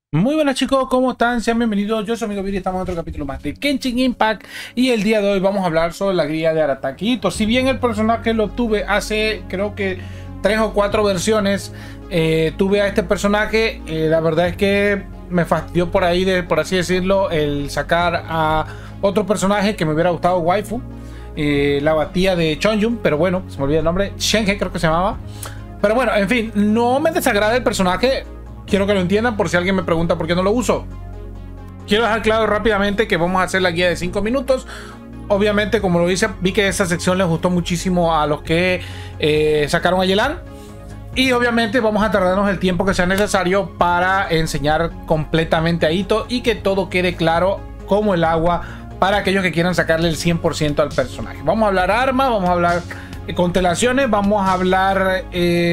Muy buenas chicos, ¿cómo están? Sean bienvenidos, yo soy amigo Viri, estamos en otro capítulo más de Genshin Impact y el día de hoy vamos a hablar sobre la guía de Arataki Itto. Si bien el personaje lo tuve hace creo que 3 o 4 versiones, tuve a este personaje, la verdad es que me fastidió por ahí, por así decirlo, el sacar a otro personaje que me hubiera gustado, waifu, la batía de Chongyun, pero bueno, se me olvida el nombre, Shenhe creo que se llamaba. Pero bueno, en fin, no me desagrada el personaje. Quiero que lo entiendan por si alguien me pregunta por qué no lo uso. Quiero dejar claro rápidamente que vamos a hacer la guía de 5 minutos. Obviamente, como lo dice, vi que esa sección les gustó muchísimo a los que sacaron a Yelan. Y obviamente vamos a tardarnos el tiempo que sea necesario para enseñar completamente a Itto y que todo quede claro como el agua para aquellos que quieran sacarle el 100% al personaje. Vamos a hablar armas, vamos a hablar constelaciones, vamos a hablar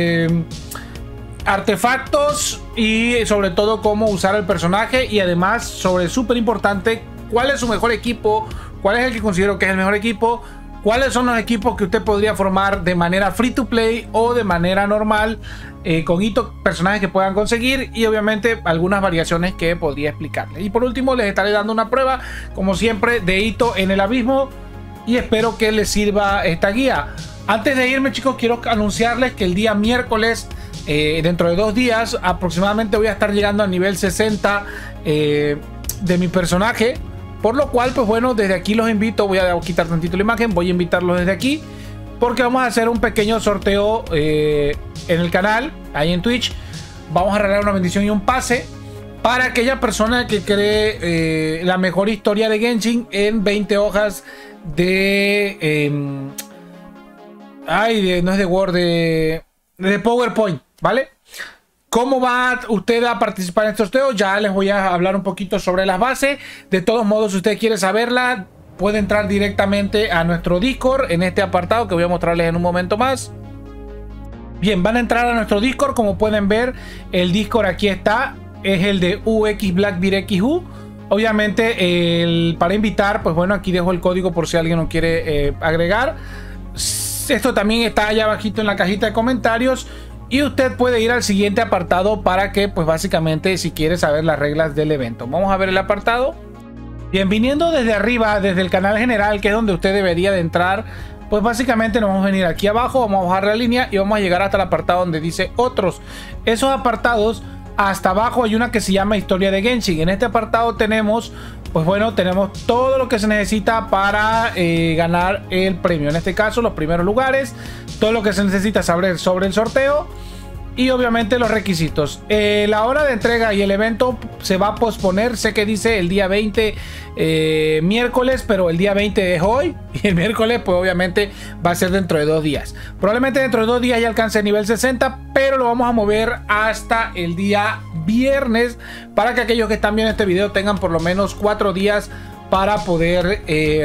artefactos y sobre todo cómo usar el personaje, y además sobre, súper importante, cuál es su mejor equipo, cuál es el que considero que es el mejor equipo, cuáles son los equipos que usted podría formar de manera free to play o de manera normal con Itto, personajes que puedan conseguir, y obviamente algunas variaciones que podría explicarles. Y por último les estaré dando una prueba como siempre de Itto en el abismo y espero que les sirva esta guía. Antes de irme chicos, quiero anunciarles que el día miércoles, dentro de 2 días aproximadamente, voy a estar llegando al nivel 60 de mi personaje, por lo cual pues bueno, desde aquí los invito. Voy a quitar tantito la imagen, voy a invitarlos desde aquí porque vamos a hacer un pequeño sorteo en el canal, ahí en Twitch. Vamos a regalar una bendición y un pase para aquella persona que cree la mejor historia de Genshin en 20 hojas de no es de Word, de PowerPoint, ¿vale? ¿Cómo va usted a participar en estos sorteos? Ya les voy a hablar un poquito sobre las bases. De todos modos, si usted quiere saberla, puede entrar directamente a nuestro Discord en este apartado que voy a mostrarles en un momento más. Bien, van a entrar a nuestro Discord. Como pueden ver, el Discord aquí está. Es el de UX Blackbeard XU. Obviamente, para invitar, pues bueno, aquí dejo el código por si alguien lo quiere agregar. Esto también está allá abajito en la cajita de comentarios. Y usted puede ir al siguiente apartado para que, pues básicamente, si quiere saber las reglas del evento. Vamos a ver el apartado. Bien, viniendo desde arriba, desde el canal general, que es donde usted debería de entrar, pues básicamente nos vamos a venir aquí abajo, vamos a bajar la línea y vamos a llegar hasta el apartado donde dice otros. Esos apartados, hasta abajo hay una que se llama historia de Genshin. En este apartado tenemos, pues bueno, tenemos todo lo que se necesita para ganar el premio. En este caso, los primeros lugares, todo lo que se necesita saber sobre el sorteo y obviamente los requisitos. La hora de entrega y el evento se va a posponer. Sé que dice el día 20 miércoles, pero el día 20 es hoy y el miércoles pues obviamente va a ser dentro de 2 días. Probablemente dentro de 2 días ya alcance el nivel 60, pero lo vamos a mover hasta el día viernes para que aquellos que están viendo este video tengan por lo menos 4 días para poder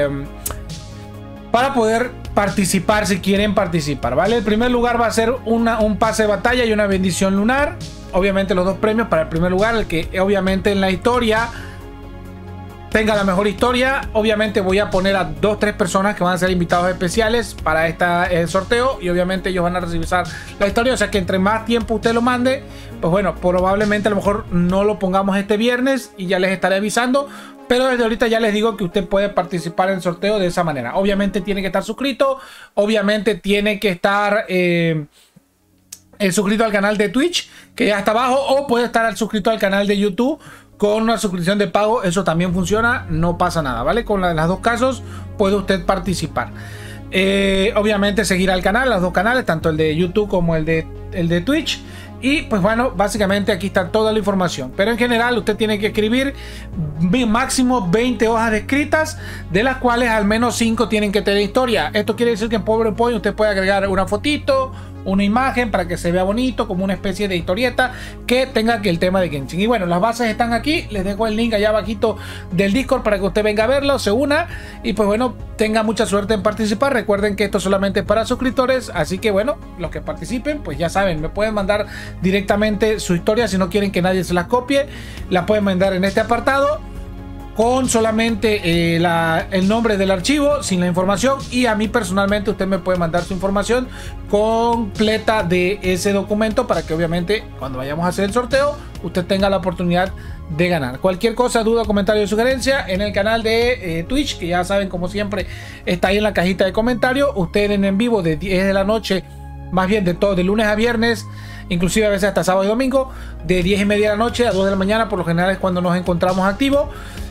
participar, si quieren participar, ¿vale? El primer lugar va a ser un pase de batalla y una bendición lunar. Obviamente los 2 premios para el primer lugar, el que obviamente en la historia tenga la mejor historia. Obviamente voy a poner a 2 o 3 personas que van a ser invitados especiales para el sorteo y obviamente ellos van a revisar la historia, o sea que entre más tiempo usted lo mande, pues bueno, probablemente a lo mejor no lo pongamos este viernes y ya les estaré avisando. Pero desde ahorita ya les digo que usted puede participar en el sorteo de esa manera. Obviamente tiene que estar suscrito. Obviamente tiene que estar suscrito al canal de Twitch, que ya está abajo. O puede estar suscrito al canal de YouTube con una suscripción de pago. Eso también funciona. No pasa nada, ¿vale? Con los 2 casos puede usted participar. Obviamente seguir al canal, los 2 canales, tanto el de YouTube como el de Twitch. Y pues bueno, básicamente aquí está toda la información. Pero en general usted tiene que escribir máximo 20 hojas de escritas, de las cuales al menos 5 tienen que tener historia. Esto quiere decir que en PowerPoint usted puede agregar una fotito, una imagen para que se vea bonito, como una especie de historieta que tenga que el tema de Genshin. Y bueno, las bases están aquí. Les dejo el link allá abajito del Discord para que usted venga a verlo, se una y pues bueno, tenga mucha suerte en participar. Recuerden que esto solamente es para suscriptores, así que bueno, los que participen pues ya saben, me pueden mandar directamente su historia. Si no quieren que nadie se las copie, la pueden mandar en este apartado con solamente el nombre del archivo, sin la información, y a mí personalmente usted me puede mandar su información completa de ese documento para que obviamente cuando vayamos a hacer el sorteo usted tenga la oportunidad de ganar. Cualquier cosa, duda, comentario o sugerencia en el canal de Twitch, que ya saben, como siempre está ahí en la cajita de comentarios. Ustedes en vivo de 10 de la noche, más bien de lunes a viernes, inclusive a veces hasta sábado y domingo, de 10:30 de la noche a 2 de la mañana, por lo general es cuando nos encontramos activos.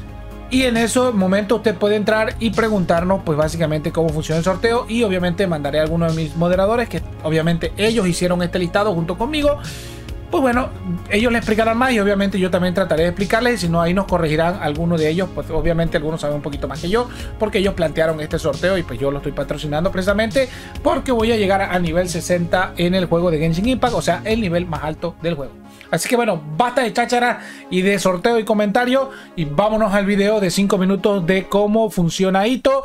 Y en ese momento usted puede entrar y preguntarnos pues básicamente cómo funciona el sorteo, y obviamente mandaré a algunos de mis moderadores, que obviamente ellos hicieron este listado junto conmigo. Pues bueno, ellos le explicarán más y obviamente yo también trataré de explicarles, y si no ahí nos corregirán algunos de ellos, pues obviamente algunos saben un poquito más que yo porque ellos plantearon este sorteo y pues yo lo estoy patrocinando precisamente porque voy a llegar a nivel 60 en el juego de Genshin Impact, o sea el nivel más alto del juego. Así que bueno, basta de cháchara y de sorteo y comentario, y vámonos al video de 5 minutos de cómo funciona Itto,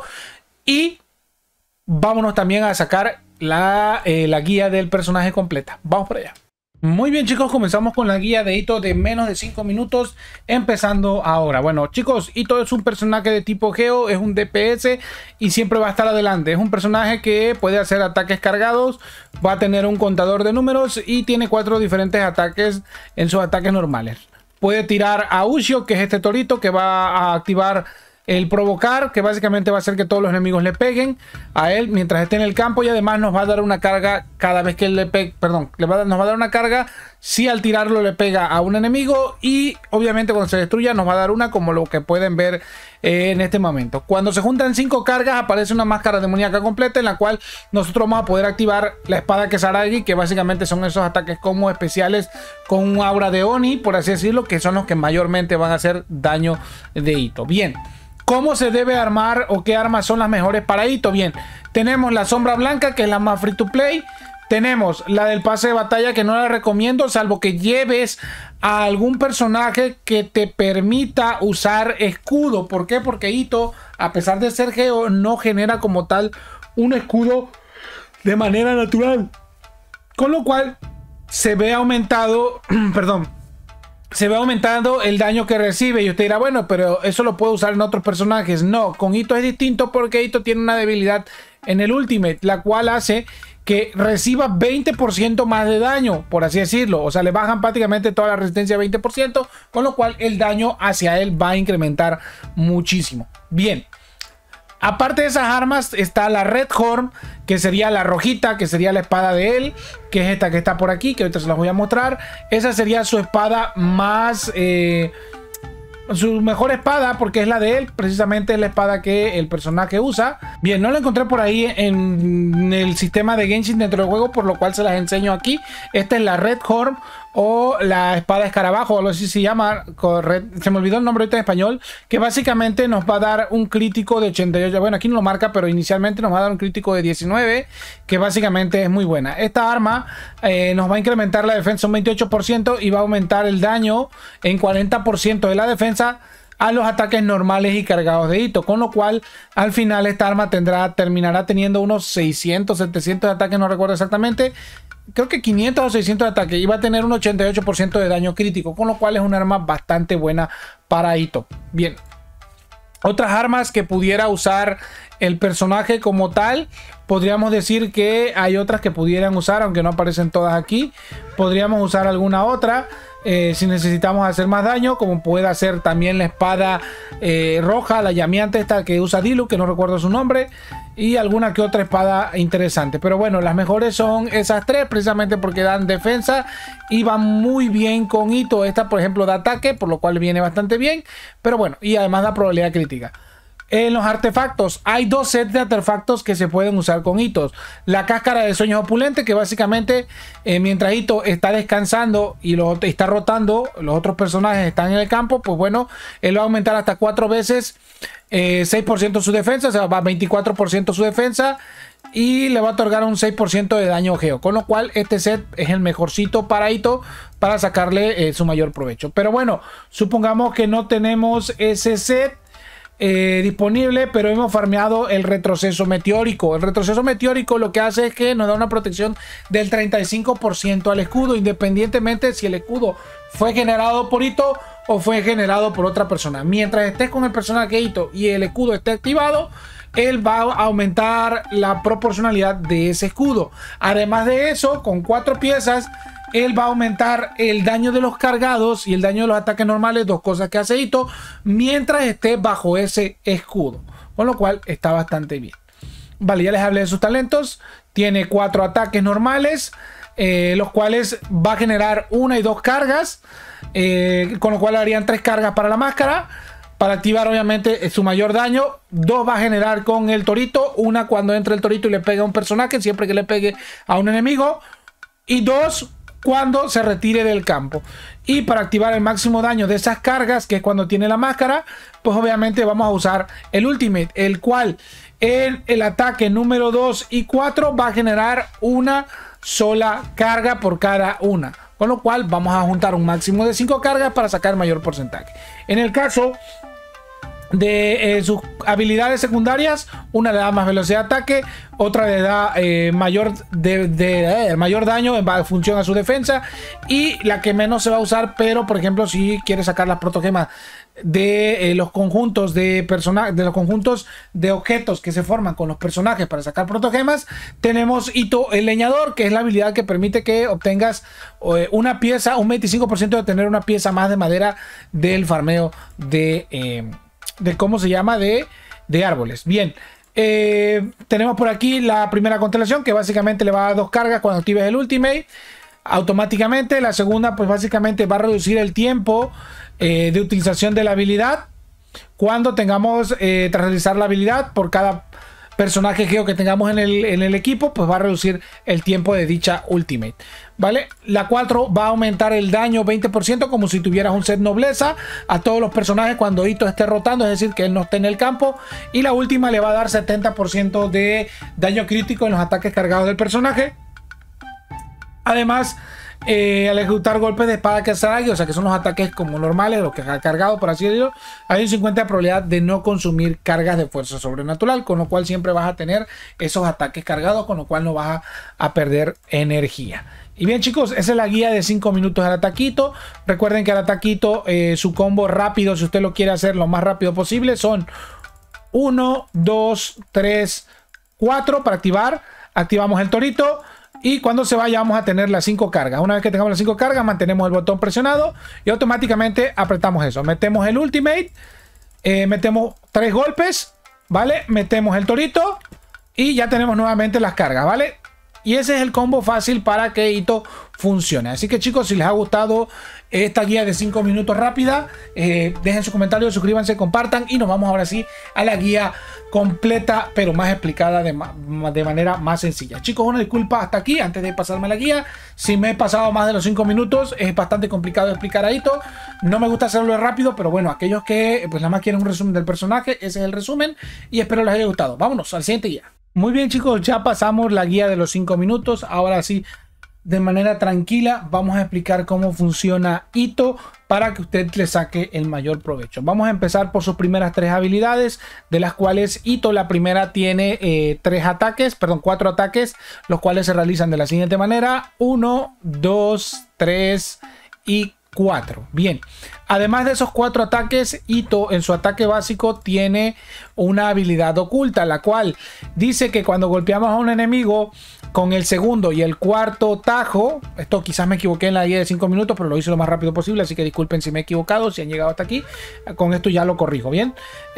y vámonos también a sacar la guía del personaje completa. Vamos por allá. Muy bien, chicos, comenzamos con la guía de Itto de menos de 5 minutos, empezando ahora. Bueno, chicos, Itto es un personaje de tipo Geo, es un DPS y siempre va a estar adelante. Es un personaje que puede hacer ataques cargados, va a tener un contador de números y tiene 4 diferentes ataques en sus ataques normales. Puede tirar a Ushio, que es este torito que va a activar el provocar, que básicamente va a hacer que todos los enemigos le peguen a él mientras esté en el campo, y además nos va a dar una carga cada vez que él le pegue, perdón, nos va a dar una carga si al tirarlo le pega a un enemigo, y obviamente cuando se destruya nos va a dar una, como lo que pueden ver en este momento. Cuando se juntan 5 cargas aparece una máscara demoníaca completa en la cual nosotros vamos a poder activar la espada Kesaragi, que básicamente son esos ataques como especiales con un aura de Oni, por así decirlo, que son los que mayormente van a hacer daño de Itto. Bien, ¿cómo se debe armar o qué armas son las mejores para Itto? Bien, tenemos la sombra blanca, que es la más free to play. Tenemos la del pase de batalla, que no la recomiendo salvo que lleves a algún personaje que te permita usar escudo. ¿Por qué? Porque Itto, a pesar de ser Geo, no genera como tal un escudo de manera natural, con lo cual se ve aumentado perdón, se ve aumentando el daño que recibe. Y usted dirá, bueno, pero eso lo puedo usar en otros personajes. No, con Itto es distinto porque Itto tiene una debilidad en el Ultimate, la cual hace que reciba 20% más de daño, por así decirlo. O sea, le bajan prácticamente toda la resistencia 20%, con lo cual el daño hacia él va a incrementar muchísimo. Bien. Aparte de esas armas está la Red Horn, que sería la rojita, que sería la espada de él, que es esta que está por aquí, que ahorita se las voy a mostrar. Esa sería su espada más... su mejor espada, porque es la de él, precisamente es la espada que el personaje usa. Bien, no la encontré por ahí en el sistema de Genshin dentro del juego, por lo cual se las enseño aquí. Esta es la Red Horn o la espada escarabajo, o algo así se llama, se me olvidó el nombre ahorita en español, que básicamente nos va a dar un crítico de 88, bueno aquí no lo marca, pero inicialmente nos va a dar un crítico de 19, que básicamente es muy buena. Esta arma nos va a incrementar la defensa un 28% y va a aumentar el daño en 40% de la defensa a los ataques normales y cargados de Itto, con lo cual al final esta arma terminará teniendo unos 600, 700 de ataques, no recuerdo exactamente, creo que 500 o 600 de ataque, y va a tener un 88% de daño crítico, con lo cual es un arma bastante buena para Itto. Bien, otras armas que pudiera usar el personaje como tal, podríamos decir que hay otras que pudieran usar, aunque no aparecen todas aquí. Podríamos usar alguna otra si necesitamos hacer más daño, como puede hacer también la espada roja, la llameante esta que usa Diluc, que no recuerdo su nombre, y alguna que otra espada interesante. Pero bueno, las mejores son esas tres, precisamente porque dan defensa y van muy bien con Itto. Esta, por ejemplo, da ataque, por lo cual viene bastante bien, pero bueno, y además da probabilidad crítica. En los artefactos hay 2 sets de artefactos que se pueden usar con Itto. La cáscara de sueños opulentes, que básicamente mientras Itto está descansando y está rotando, los otros personajes están en el campo, pues bueno, él va a aumentar hasta 4 veces 6% su defensa, o sea, va a 24% su defensa, y le va a otorgar un 6% de daño geo, con lo cual este set es el mejorcito para Itto para sacarle su mayor provecho. Pero bueno, supongamos que no tenemos ese set, disponible, pero hemos farmeado el retroceso meteórico. El retroceso meteórico lo que hace es que nos da una protección del 35% al escudo, independientemente si el escudo fue generado por Itto o fue generado por otra persona. Mientras estés con el personaje Itto y el escudo esté activado, él va a aumentar la proporcionalidad de ese escudo. Además de eso, con 4 piezas, él va a aumentar el daño de los cargados y el daño de los ataques normales, 2 cosas que hace Itto, mientras esté bajo ese escudo. Con lo cual está bastante bien. Vale, ya les hablé de sus talentos. Tiene 4 ataques normales, los cuales va a generar 1 y 2 cargas, con lo cual harían 3 cargas para la máscara. Para activar obviamente su mayor daño, 2 va a generar con el torito, 1 cuando entre el torito y le pega a un personaje, siempre que le pegue a un enemigo, y 2 cuando se retire del campo. Y para activar el máximo daño de esas cargas, que es cuando tiene la máscara, pues obviamente vamos a usar el Ultimate, el cual en el ataque número 2 y 4 va a generar una sola carga por cada una. Con lo cual vamos a juntar un máximo de 5 cargas para sacar mayor porcentaje. En el caso de sus habilidades secundarias, una le da más velocidad de ataque, otra le da mayor daño en función a su defensa, y la que menos se va a usar, pero por ejemplo si quiere sacar las protogemas de los conjuntos de los conjuntos de objetos que se forman con los personajes para sacar protogemas, tenemos Itto el leñador, que es la habilidad que permite que obtengas una pieza, un 25% de tener una pieza más de madera del farmeo de cómo se llama, de árboles. Bien, tenemos por aquí la primera constelación, que básicamente le va a dar 2 cargas cuando actives el Ultimate automáticamente. La segunda pues básicamente va a reducir el tiempo de utilización de la habilidad cuando tengamos tras realizar la habilidad. Por cada personaje geo que tengamos en el equipo, pues va a reducir el tiempo de dicha Ultimate, ¿vale? La 4 va a aumentar el daño 20%, como si tuvieras un set nobleza, a todos los personajes cuando Itto esté rotando, es decir, que él no esté en el campo. Y la última le va a dar 70% de daño crítico en los ataques cargados del personaje. Además, al ejecutar golpes de espada Kazaragi, o sea que son los ataques como normales, los que ha cargado, por así decirlo, hay un 50% de probabilidad de no consumir cargas de fuerza sobrenatural, con lo cual siempre vas a tener esos ataques cargados, con lo cual no vas a perder energía. Y bien chicos, esa es la guía de 5 minutos al ataquito. Recuerden que al ataquito su combo rápido, si usted lo quiere hacer lo más rápido posible, son 1, 2, 3, 4 para activar. Activamos el torito. Y cuando se vaya vamos a tener las 5 cargas. Una vez que tengamos las 5 cargas, mantenemos el botón presionado y automáticamente apretamos eso. Metemos el Ultimate, metemos 3 golpes, ¿vale? Metemos el torito y ya tenemos nuevamente las cargas, ¿vale? Y ese es el combo fácil para que Itto funcione. Así que chicos, si les ha gustado esta guía de 5 minutos rápida, dejen su comentario, suscríbanse, compartan y nos vamos ahora sí a la guía completa pero más explicada de manera más sencilla. Chicos, una disculpa hasta aquí antes de pasarme a la guía. Si me he pasado más de los 5 minutos, es bastante complicado explicar a Itto. No me gusta hacerlo rápido, pero bueno, aquellos que pues nada más quieren un resumen del personaje, ese es el resumen y espero les haya gustado. Vámonos al siguiente guía. Muy bien chicos, ya pasamos la guía de los 5 minutos. Ahora sí, de manera tranquila, vamos a explicar cómo funciona Itto para que usted le saque el mayor provecho. Vamos a empezar por sus primeras 3 habilidades, de las cuales Itto, la primera, tiene 4 ataques, los cuales se realizan de la siguiente manera: 1, 2, 3 y 4. Bien, además de esos 4 ataques, Itto en su ataque básico tiene una habilidad oculta, la cual dice que cuando golpeamos a un enemigo con el segundo y el cuarto tajo, esto quizás me equivoqué en la guía de 5 minutos, pero lo hice lo más rápido posible, así que disculpen si me he equivocado, si han llegado hasta aquí, con esto ya lo corrijo, bien.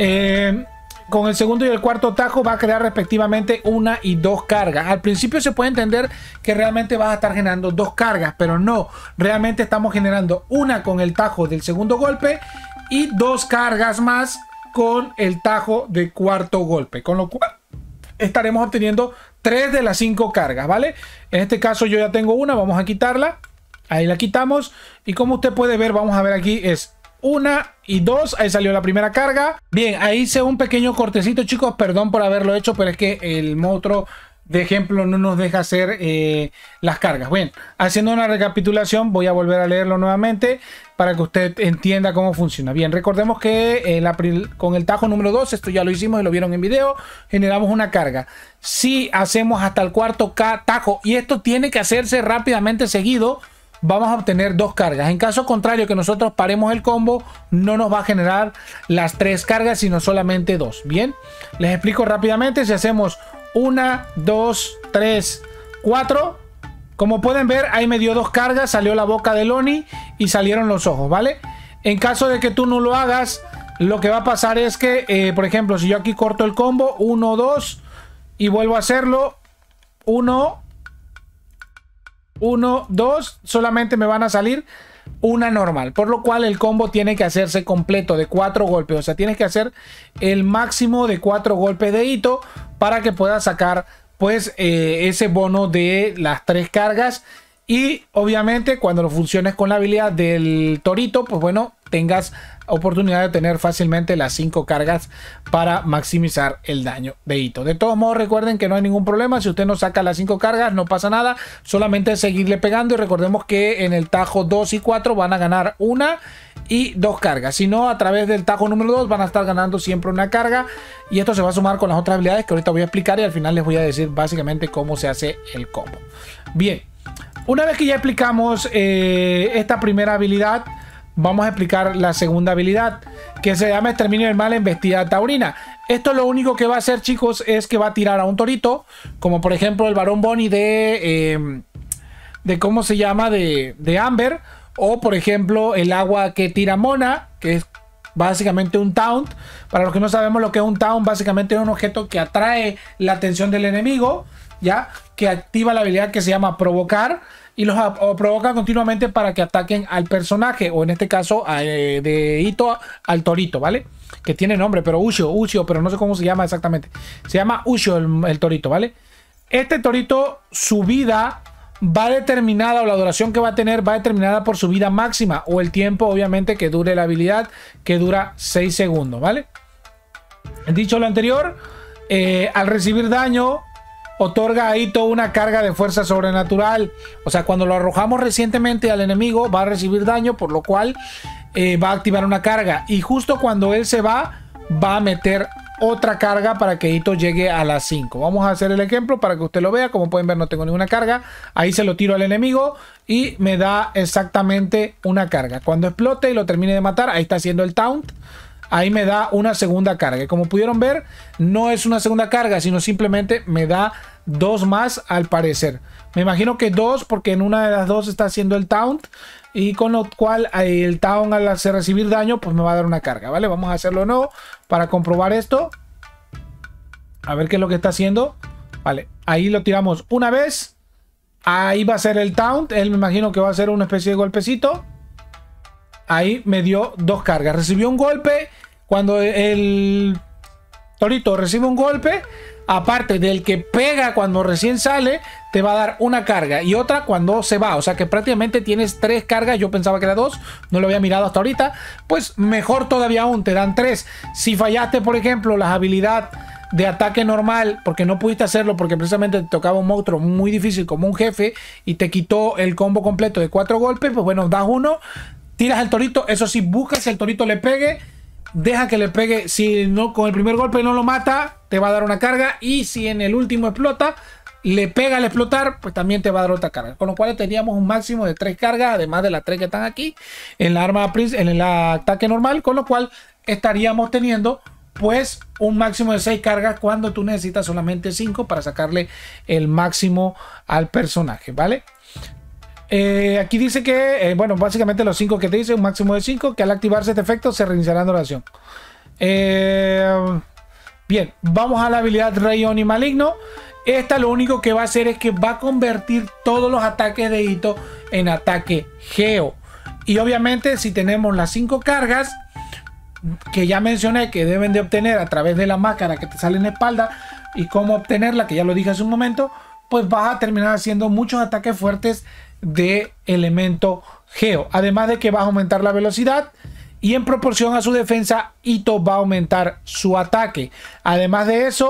Con el segundo y el cuarto tajo va a crear respectivamente 1 y 2 cargas. Al principio se puede entender que realmente vas a estar generando 2 cargas, pero no, realmente estamos generando una con el tajo del segundo golpe y 2 cargas más con el tajo del cuarto golpe, con lo cual estaremos obteniendo 3 de las 5 cargas, ¿vale? En este caso yo ya tengo una, vamos a quitarla, ahí la quitamos y como usted puede ver, vamos a ver aquí, es 1 y 2, ahí salió la primera carga. Bien, ahí hice un pequeño cortecito chicos, perdón por haberlo hecho, pero es que el monstruo de ejemplo no nos deja hacer las cargas. Bueno, haciendo una recapitulación, voy a volver a leerlo nuevamente para que usted entienda cómo funciona. Bien, recordemos que con el tajo número 2, esto ya lo hicimos y lo vieron en video, generamos una carga. Si hacemos hasta el cuarto tajo, y esto tiene que hacerse rápidamente seguido, vamos a obtener 2 cargas. En caso contrario, que nosotros paremos el combo, no nos va a generar las 3 cargas, sino solamente 2. Bien, les explico rápidamente. Si hacemos 1, 2, 3, 4, como pueden ver, ahí me dio 2 cargas, salió la boca de Oni y salieron los ojos, ¿vale? En caso de que tú no lo hagas, lo que va a pasar es que, por ejemplo, si yo aquí corto el combo, 1, 2, y vuelvo a hacerlo, 1, 2, solamente me van a salir una normal, por lo cual el combo tiene que hacerse completo de 4 golpes, o sea, tienes que hacer el máximo de 4 golpes de hito para que puedas sacar pues ese bono de las 3 cargas. Y obviamente cuando lo funciones con la habilidad del torito, pues bueno, tengas oportunidad de tener fácilmente las 5 cargas para maximizar el daño de hito. De todos modos, recuerden que no hay ningún problema. Si usted no saca las 5 cargas, no pasa nada. Solamente seguirle pegando. Y recordemos que en el tajo 2 y 4 van a ganar 1 y 2 cargas. Si no, a través del tajo número 2 van a estar ganando siempre una carga. Y esto se va a sumar con las otras habilidades que ahorita voy a explicar. Y al final les voy a decir básicamente cómo se hace el combo. Bien, una vez que ya explicamos esta primera habilidad, vamos a explicar la segunda habilidad, que se llama Exterminio del Mal, Embestida Taurina. Esto lo único que va a hacer, chicos, es que va a tirar a un torito, como por ejemplo el Barón Bonnie de ¿cómo se llama? De Amber, o por ejemplo el agua que tira Mona, que es básicamente un taunt. Para los que no sabemos lo que es un taunt, básicamente es un objeto que atrae la atención del enemigo, ya que activa la habilidad que se llama provocar, y los provoca continuamente para que ataquen al personaje, o en este caso de hito al torito, ¿vale? Que tiene nombre, pero Ushio, pero no sé cómo se llama exactamente. Se llama Ushio el torito, ¿vale? Este torito, su vida va determinada, o la duración que va a tener va determinada por su vida máxima, o el tiempo obviamente que dure la habilidad, que dura 6 segundos, ¿vale? Dicho lo anterior, al recibir daño, otorga a Hito una carga de fuerza sobrenatural. O sea, cuando lo arrojamos recientemente al enemigo, va a recibir daño, por lo cual va a activar una carga. Y justo cuando él se va a meter otra carga para que Hito llegue a las 5. Vamos a hacer el ejemplo para que usted lo vea. Como pueden ver, no tengo ninguna carga. Ahí se lo tiro al enemigo y me da exactamente una carga. Cuando explote y lo termine de matar, ahí está haciendo el taunt. Ahí me da una segunda carga. Y como pudieron ver, no es una segunda carga, sino simplemente me da 2 más al parecer. Me imagino que 2 porque en una de las 2 está haciendo el taunt. Y con lo cual el taunt al hacer recibir daño, pues me va a dar una carga, ¿vale? Vamos a hacerlo de nuevo para comprobar esto. A ver qué es lo que está haciendo. Vale, ahí lo tiramos una vez. Ahí va a ser el taunt. Él me imagino que va a ser una especie de golpecito. Ahí me dio 2 cargas. Recibió un golpe. Cuando el torito recibe un golpe, aparte del que pega cuando recién sale, te va a dar una carga y otra cuando se va. O sea que prácticamente tienes 3 cargas. Yo pensaba que era 2, no lo había mirado hasta ahorita. Pues mejor todavía aún, te dan 3. Si fallaste, por ejemplo, las habilidades de ataque normal, porque no pudiste hacerlo porque precisamente te tocaba un monstruo muy difícil como un jefe y te quitó el combo completo de 4 golpes, pues bueno, das 1, tiras al torito. Eso sí, buscas si el torito le pegue, deja que le pegue. Si no, con el primer golpe no lo mata, te va a dar una carga. Y si en el último explota, le pega al explotar, pues también te va a dar otra carga. Con lo cual teníamos un máximo de 3 cargas, además de las 3 que están aquí en la arma en el ataque normal. Con lo cual estaríamos teniendo pues un máximo de 6 cargas cuando tú necesitas solamente 5 para sacarle el máximo al personaje, ¿vale? Aquí dice que, bueno, básicamente los 5 que te dice, un máximo de 5, que al activarse este efecto se reiniciará la oración. Bien, vamos a la habilidad Rey Oni Maligno. Esta lo único que va a hacer es que va a convertir todos los ataques de Hito en ataque Geo. Y obviamente si tenemos las 5 cargas que ya mencioné que deben de obtener a través de la máscara que te sale en la espalda y cómo obtenerla, que ya lo dije hace un momento, pues vas a terminar haciendo muchos ataques fuertes de elemento Geo. Además de que va a aumentar la velocidad y en proporción a su defensa, Hito va a aumentar su ataque. Además de eso,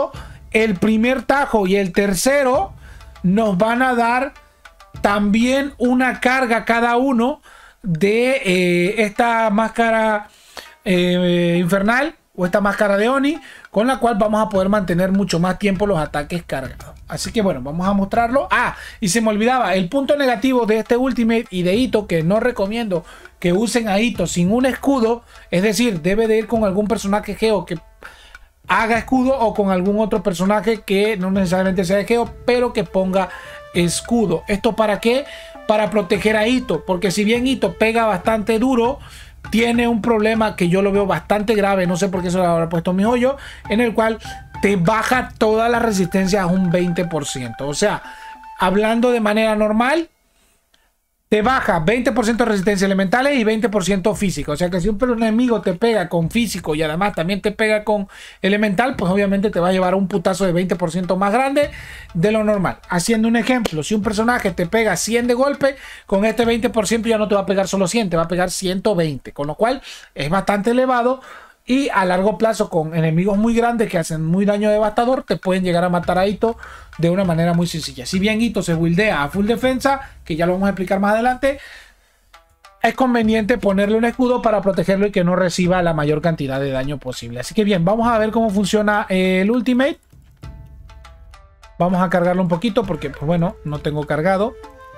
el primer tajo y el tercero nos van a dar también una carga cada uno de esta máscara infernal o esta máscara de Oni, con la cual vamos a poder mantener mucho más tiempo los ataques cargados. Así que bueno, vamos a mostrarlo. Ah, y se me olvidaba, el punto negativo de este Ultimate y de Itto, que no recomiendo que usen a Itto sin un escudo, es decir, debe de ir con algún personaje Geo que haga escudo o con algún otro personaje que no necesariamente sea Geo, pero que ponga escudo. ¿Esto para qué? Para proteger a Itto, porque si bien Itto pega bastante duro, tiene un problema que yo lo veo bastante grave, no sé por qué se lo habrá puesto mi joyo, en el cual te baja toda la resistencia a un 20%. O sea, hablando de manera normal, te baja 20% de resistencia elementales y 20% física. O sea que si un enemigo te pega con físico y además también te pega con elemental, pues obviamente te va a llevar un putazo de 20% más grande de lo normal. Haciendo un ejemplo, si un personaje te pega 100 de golpe, con este 20% ya no te va a pegar solo 100, te va a pegar 120. Con lo cual es bastante elevado. Y a largo plazo, con enemigos muy grandes que hacen muy daño devastador, te pueden llegar a matar a Itto de una manera muy sencilla. Si bien Itto se buildea a full defensa, que ya lo vamos a explicar más adelante, es conveniente ponerle un escudo para protegerlo y que no reciba la mayor cantidad de daño posible. Así que bien, vamos a ver cómo funciona el Ultimate. Vamos a cargarlo un poquito porque, pues bueno, no tengo cargado.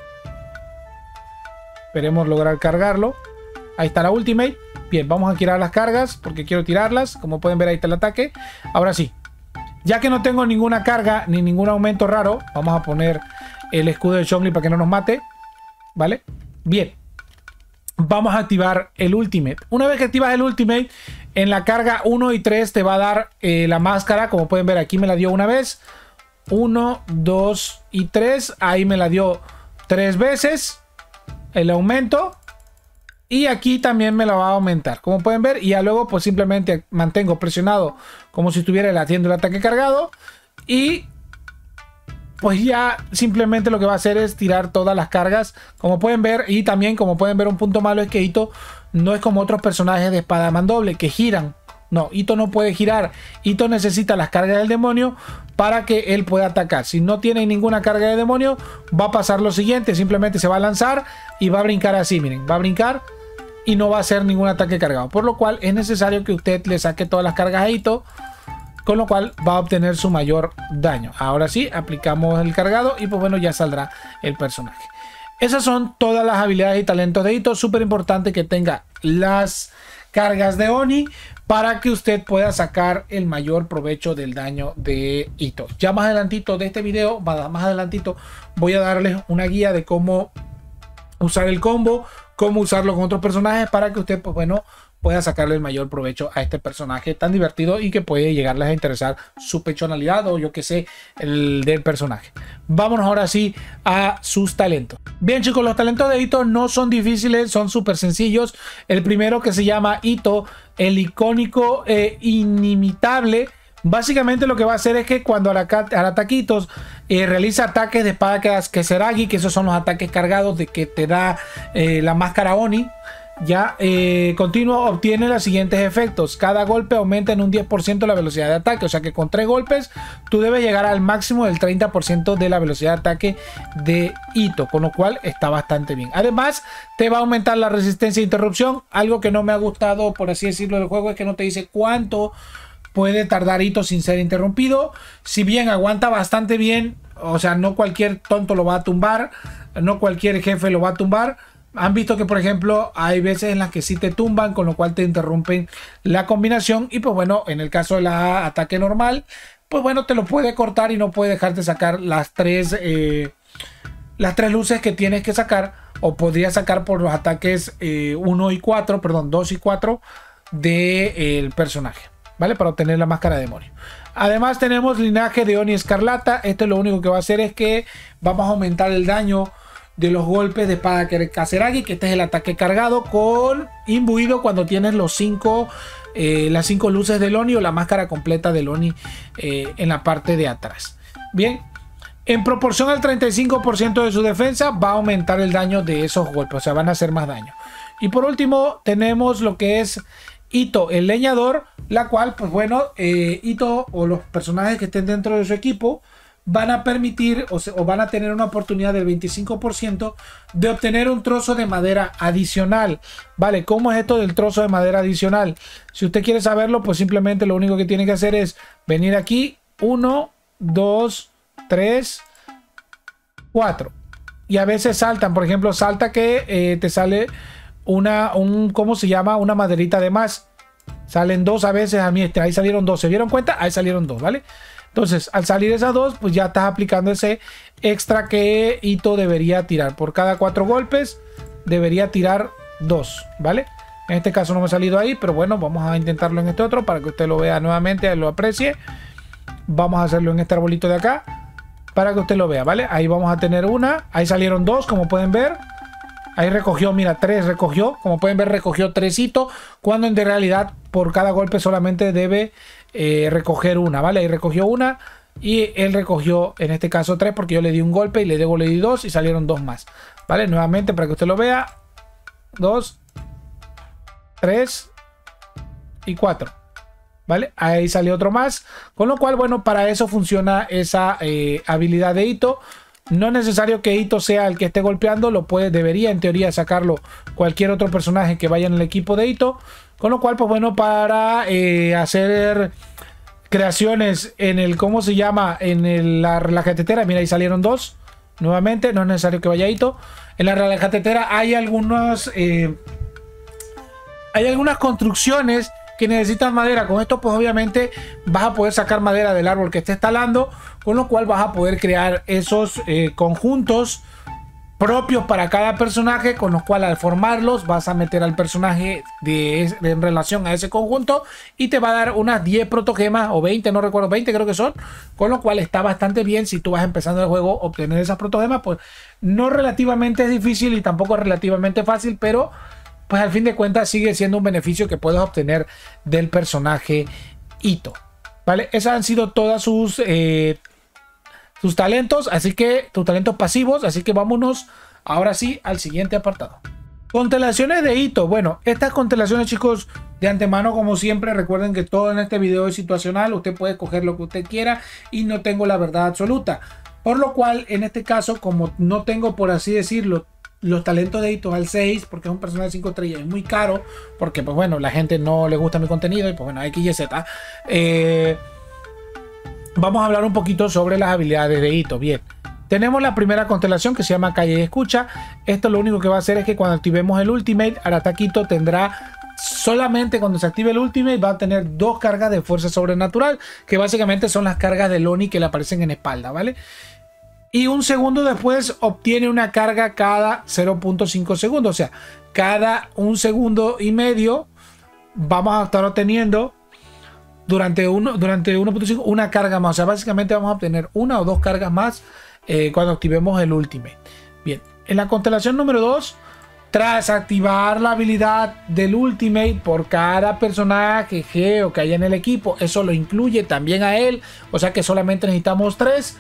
Esperemos lograr cargarlo. Ahí está la Ultimate. Bien, vamos a tirar las cargas porque quiero tirarlas. Como pueden ver, ahí está el ataque. Ahora sí, ya que no tengo ninguna carga ni ningún aumento raro, vamos a poner el escudo de Zhongli para que no nos mate. ¿Vale? Bien. Vamos a activar el Ultimate. Una vez que activas el Ultimate, en la carga 1 y 3 te va a dar la máscara. Como pueden ver, aquí me la dio una vez. 1, 2 y 3. Ahí me la dio 3 veces el aumento. Y aquí también me la va a aumentar, como pueden ver. Y ya luego pues simplemente mantengo presionado como si estuviera haciendo el ataque cargado. Y pues ya simplemente lo que va a hacer es tirar todas las cargas, como pueden ver. Y también, como pueden ver, un punto malo es que Itto no es como otros personajes de espada mandoble que giran. No, Itto no puede girar. Itto necesita las cargas del demonio para que él pueda atacar. Si no tiene ninguna carga de demonio, va a pasar lo siguiente. Simplemente se va a lanzar y va a brincar así, miren. Va a brincar y no va a hacer ningún ataque cargado, por lo cual es necesario que usted le saque todas las cargas a Itto, con lo cual va a obtener su mayor daño. Ahora sí, aplicamos el cargado y pues bueno, ya saldrá el personaje. Esas son todas las habilidades y talentos de Itto. Súper importante que tenga las cargas de Oni para que usted pueda sacar el mayor provecho del daño de Itto. Ya más adelantito de este video, más adelantito, voy a darles una guía de cómo usar el combo, cómo usarlo con otros personajes para que usted, pues bueno, pueda sacarle el mayor provecho a este personaje tan divertido y que puede llegarles a interesar su personalidad o yo que sé, el del personaje. Vámonos ahora sí a sus talentos. Bien chicos, los talentos de Itto no son difíciles, son súper sencillos. El primero, que se llama Itto, el icónico inimitable. Básicamente lo que va a hacer es que cuando al ataquitos realiza ataques de espada Keseragi, que esos son los ataques cargados de que te da la máscara Oni, ya continuo, obtiene los siguientes efectos. Cada golpe aumenta en un 10% la velocidad de ataque, o sea que con 3 golpes tú debes llegar al máximo del 30% de la velocidad de ataque de Itto, con lo cual está bastante bien. Además te va a aumentar la resistencia e interrupción. Algo que no me ha gustado, por así decirlo, del juego es que no te dice cuánto puede tardar Itto sin ser interrumpido. Si bien aguanta bastante bien, o sea, no cualquier tonto lo va a tumbar, no cualquier jefe lo va a tumbar. Han visto que, por ejemplo, hay veces en las que sí te tumban, con lo cual te interrumpen la combinación. Y pues bueno, en el caso del ataque normal, pues bueno, te lo puede cortar y no puede dejarte sacar las tres luces que tienes que sacar. O podría sacar por los ataques 2 y 4 del personaje, ¿vale? Para obtener la máscara de demonio. Además tenemos linaje de Oni Escarlata. Esto lo único que va a hacer es que vamos a aumentar el daño de los golpes de espada Keseragi, que este es el ataque cargado con imbuido cuando tienes las 5 luces del Oni o la máscara completa del Oni en la parte de atrás. Bien, en proporción al 35% de su defensa va a aumentar el daño de esos golpes, o sea, van a hacer más daño. Y por último tenemos lo que es Ito el leñador, la cual pues bueno, Ito o los personajes que estén dentro de su equipo van a permitir o van a tener una oportunidad del 25% de obtener un trozo de madera adicional. Vale, ¿cómo es esto del trozo de madera adicional? Si usted quiere saberlo, pues simplemente lo único que tiene que hacer es venir aquí, 1, 2, 3, 4. Y a veces saltan, por ejemplo, salta que te sale ¿cómo se llama? Una maderita de más. Salen dos a veces, a mí ahí salieron dos. ¿Se dieron cuenta? Ahí salieron dos, ¿vale? Entonces, al salir esas dos, pues ya estás aplicando ese extra que Ito debería tirar. Por cada 4 golpes, debería tirar 2, ¿vale? En este caso no me ha salido ahí, pero bueno, vamos a intentarlo en este otro para que usted lo vea nuevamente, lo aprecie. Vamos a hacerlo en este arbolito de acá para que usted lo vea, ¿vale? Ahí vamos a tener una. Ahí salieron 2, como pueden ver. Ahí recogió, mira, 3 recogió. Como pueden ver, recogió 3 Ito, cuando en realidad por cada golpe solamente debe recoger una, ¿vale? Ahí recogió una y él recogió en este caso 3 porque yo le di un golpe y le di 2 y salieron 2 más, ¿vale? Nuevamente para que usted lo vea, 2, 3 y 4, ¿vale? Ahí salió otro más, con lo cual, bueno, para eso funciona esa habilidad de Ito. No es necesario que Ito sea el que esté golpeando, debería en teoría sacarlo cualquier otro personaje que vaya en el equipo de Ito. Con lo cual, pues bueno, para hacer creaciones en el, ¿cómo se llama? En la relajatetera, mira, ahí salieron 2. Nuevamente, no es necesario que vaya Ito. En la relajatetera hay algunas construcciones que necesitan madera. Con esto pues obviamente vas a poder sacar madera del árbol que estés talando, con lo cual vas a poder crear esos conjuntos propios para cada personaje, con los cuales al formarlos vas a meter al personaje en relación a ese conjunto y te va a dar unas 10 protogemas o 20, no recuerdo, 20 creo que son, con lo cual está bastante bien. Si tú vas empezando el juego, obtener esas protogemas pues no relativamente es difícil y tampoco es relativamente fácil, pero pues al fin de cuentas sigue siendo un beneficio que puedes obtener del personaje Ito, ¿vale? Esas han sido todas sus talentos, así que tus talentos pasivos, así que vámonos ahora sí al siguiente apartado. Constelaciones de Ito. Bueno, estas constelaciones, chicos, de antemano, como siempre, recuerden que todo en este video es situacional. Usted puede escoger lo que usted quiera y no tengo la verdad absoluta. Por lo cual, en este caso, como no tengo, por así decirlo, los talentos de Ito al 6, porque es un personaje de 5 estrellas, es muy caro, porque pues bueno, la gente no le gusta mi contenido y pues bueno, X, Y, Z. Vamos a hablar un poquito sobre las habilidades de Ito. Bien, tenemos la primera constelación que se llama Calle y Escucha. Esto lo único que va a hacer es que cuando activemos el Ultimate, Arataki Ito tendrá solamente cuando se active el Ultimate va a tener 2 cargas de fuerza sobrenatural, que básicamente son las cargas de Loni que le aparecen en espalda, ¿vale? Y un segundo después obtiene una carga cada 0.5 segundos. O sea, cada 1,5 segundos vamos a estar obteniendo durante 1.5 una carga más. O sea, básicamente vamos a obtener 1 o 2 cargas más cuando activemos el Ultimate. Bien, en la constelación número 2, tras activar la habilidad del Ultimate por cada personaje Geo que haya en el equipo, eso lo incluye también a él. O sea que solamente necesitamos 3.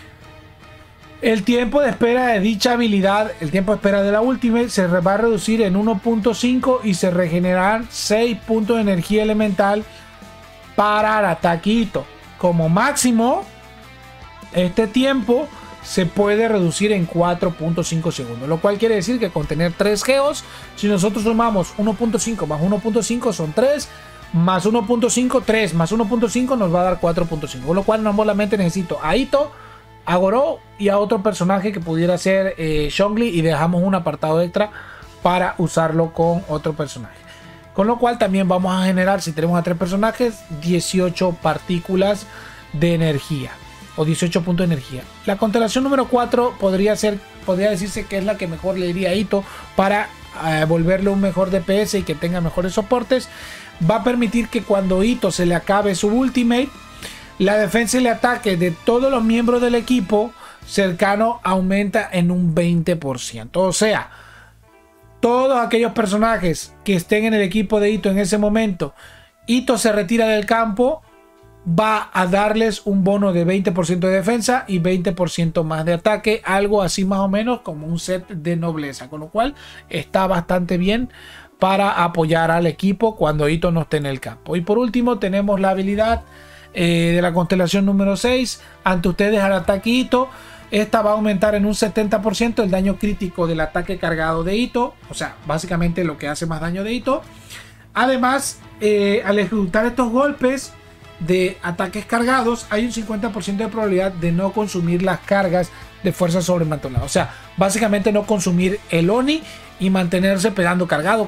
El tiempo de espera de dicha habilidad, el tiempo de espera de la Ultimate, se va a reducir en 1.5 y se regenerarán 6 puntos de energía elemental para Arataki Ito. Como máximo, este tiempo se puede reducir en 4.5 segundos, lo cual quiere decir que con tener 3 geos, si nosotros sumamos 1.5 más 1.5 son 3, más 1.5, 3 más 1.5 nos va a dar 4.5, con lo cual no solamente necesito a Ito, a Gorou y a otro personaje que pudiera ser Zhongli, y dejamos un apartado extra para usarlo con otro personaje. Con lo cual también vamos a generar, si tenemos a 3 personajes, 18 partículas de energía o 18 puntos de energía. La constelación número 4 podría decirse que es la que mejor le iría a Ito para volverle un mejor DPS y que tenga mejores soportes. Va a permitir que cuando Ito se le acabe su Ultimate, la defensa y el ataque de todos los miembros del equipo cercano aumenta en un 20%. O sea, todos aquellos personajes que estén en el equipo de Ito en ese momento, Ito se retira del campo, va a darles un bono de 20% de defensa y 20% más de ataque, algo así más o menos como un set de nobleza, con lo cual está bastante bien para apoyar al equipo cuando Itto no esté en el campo. Y por último tenemos la habilidad de la constelación número 6. Ante ustedes al ataque Itto. Esta va a aumentar en un 70% el daño crítico del ataque cargado de Itto. O sea, básicamente lo que hace más daño de Itto. Además, al ejecutar estos golpes de ataques cargados, hay un 50% de probabilidad de no consumir las cargas de fuerza sobrenatural. O sea, básicamente no consumir el Oni y mantenerse pegando cargado,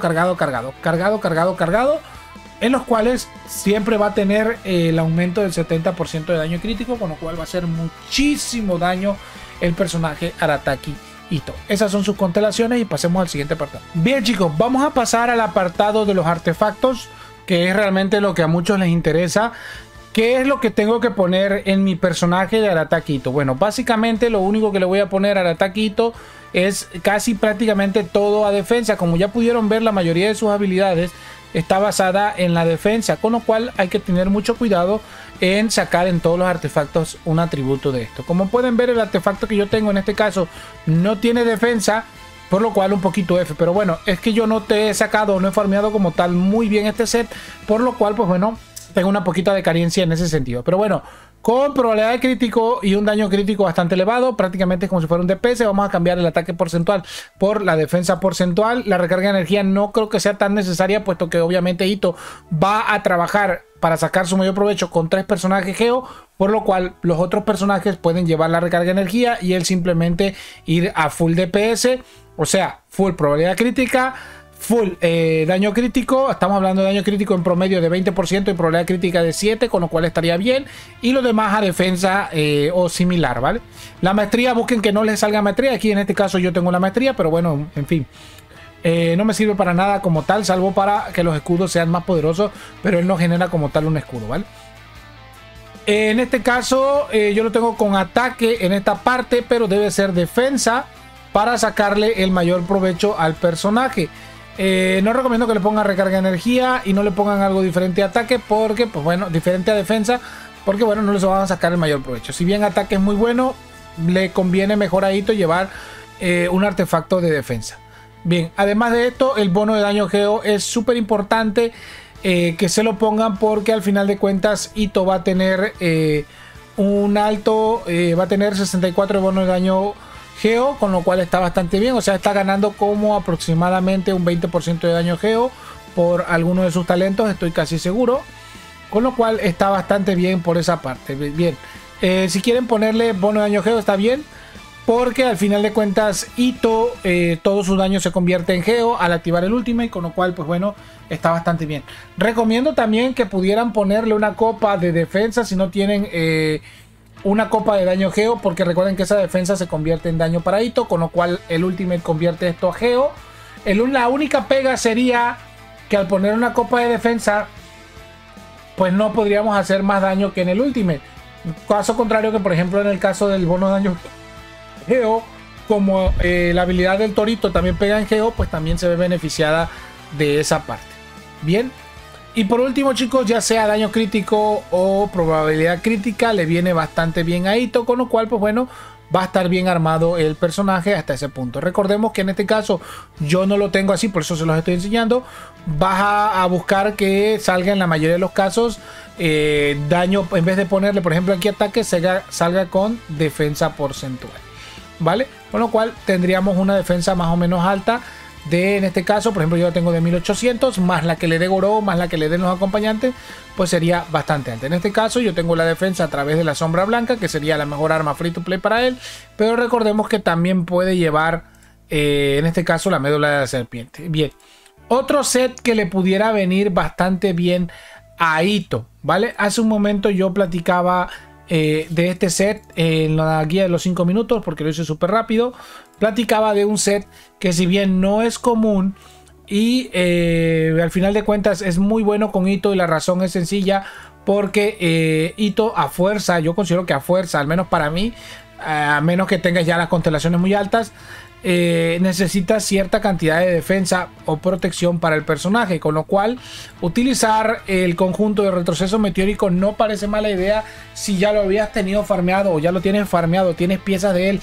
en los cuales siempre va a tener el aumento del 70% de daño crítico, con lo cual va a hacer muchísimo daño el personaje Arataki Itto. Esas son sus constelaciones y pasemos al siguiente apartado. Bien chicos, vamos a pasar al apartado de los artefactos, que es realmente lo que a muchos les interesa. ¿Qué es lo que tengo que poner en mi personaje de Arataki Itto? Bueno, básicamente lo único que le voy a poner a Arataki Itto es casi prácticamente todo a defensa. Como ya pudieron ver, la mayoría de sus habilidades está basada en la defensa, con lo cual hay que tener mucho cuidado en sacar en todos los artefactos un atributo de esto. Como pueden ver, el artefacto que yo tengo en este caso no tiene defensa, por lo cual un poquito F, pero bueno, es que yo no te he sacado, no he farmeado como tal muy bien este set, por lo cual pues bueno, tengo una poquita de carencia en ese sentido. Pero bueno, con probabilidad de crítico y un daño crítico bastante elevado, prácticamente es como si fuera un DPS. Vamos a cambiar el ataque porcentual por la defensa porcentual. La recarga de energía no creo que sea tan necesaria, puesto que obviamente Itto va a trabajar para sacar su mayor provecho con 3 personajes Geo, por lo cual los otros personajes pueden llevar la recarga de energía y él simplemente ir a full DPS, o sea, full probabilidad crítica, full daño crítico. Estamos hablando de daño crítico en promedio de 20% y probabilidad crítica de 7, con lo cual estaría bien. Y lo demás a defensa o similar, ¿vale? La maestría, busquen que no les salga maestría. Aquí en este caso yo tengo la maestría, pero bueno, en fin. No me sirve para nada como tal, salvo para que los escudos sean más poderosos, pero él no genera como tal un escudo, ¿vale? En este caso yo lo tengo con ataque en esta parte, pero debe ser defensa para sacarle el mayor provecho al personaje. No recomiendo que le pongan recarga de energía y no le pongan algo diferente a ataque, porque pues bueno, diferente a defensa, porque bueno, no les van a sacar el mayor provecho. Si bien ataque es muy bueno, le conviene mejor a Itto llevar un artefacto de defensa. Bien, además de esto, el bono de daño Geo es súper importante que se lo pongan, porque al final de cuentas Itto va a tener un alto, va a tener 64 de bono de daño Geo, con lo cual está bastante bien. O sea, está ganando como aproximadamente un 20% de daño Geo por alguno de sus talentos, estoy casi seguro, con lo cual está bastante bien por esa parte. Bien, si quieren ponerle bono de daño Geo está bien, porque al final de cuentas Itto todo su daño se convierte en Geo al activar el Ultimate, con lo cual pues bueno, está bastante bien. Recomiendo también que pudieran ponerle una copa de defensa si no tienen una copa de daño Geo, porque recuerden que esa defensa se convierte en daño para Itto, con lo cual el Ultimate convierte esto a Geo. La única pega sería que al poner una copa de defensa pues no podríamos hacer más daño que en el Ultimate. Caso contrario que por ejemplo en el caso del bono de daño Geo, como la habilidad del Torito también pega en Geo, pues también se ve beneficiada de esa parte. Bien. Y por último chicos, ya sea daño crítico o probabilidad crítica, le viene bastante bien a Itto, con lo cual pues bueno, va a estar bien armado el personaje hasta ese punto. Recordemos que en este caso yo no lo tengo así, por eso se los estoy enseñando. Vas a buscar que salga en la mayoría de los casos daño, en vez de ponerle por ejemplo aquí ataque, salga con defensa porcentual, ¿vale? Con lo cual tendríamos una defensa más o menos alta. En este caso, por ejemplo, yo la tengo de 1800, más la que le dé Goró, más la que le den los acompañantes, pues sería bastante alta. En este caso, yo tengo la defensa a través de la sombra blanca, que sería la mejor arma free to play para él, pero recordemos que también puede llevar, en este caso, la médula de la serpiente. Bien, otro set que le pudiera venir bastante bien a Itto, ¿vale? Hace un momento yo platicaba de este set en la guía de los 5 minutos, porque lo hice súper rápido. Platicaba de un set que si bien no es común y al final de cuentas es muy bueno con Itto, y la razón es sencilla, porque Itto a fuerza, yo considero que a fuerza, al menos para mí, a menos que tengas ya las constelaciones muy altas, necesita cierta cantidad de defensa o protección para el personaje, con lo cual utilizar el conjunto de retroceso meteórico no parece mala idea si ya lo habías tenido farmeado o ya lo tienes farmeado, tienes piezas de él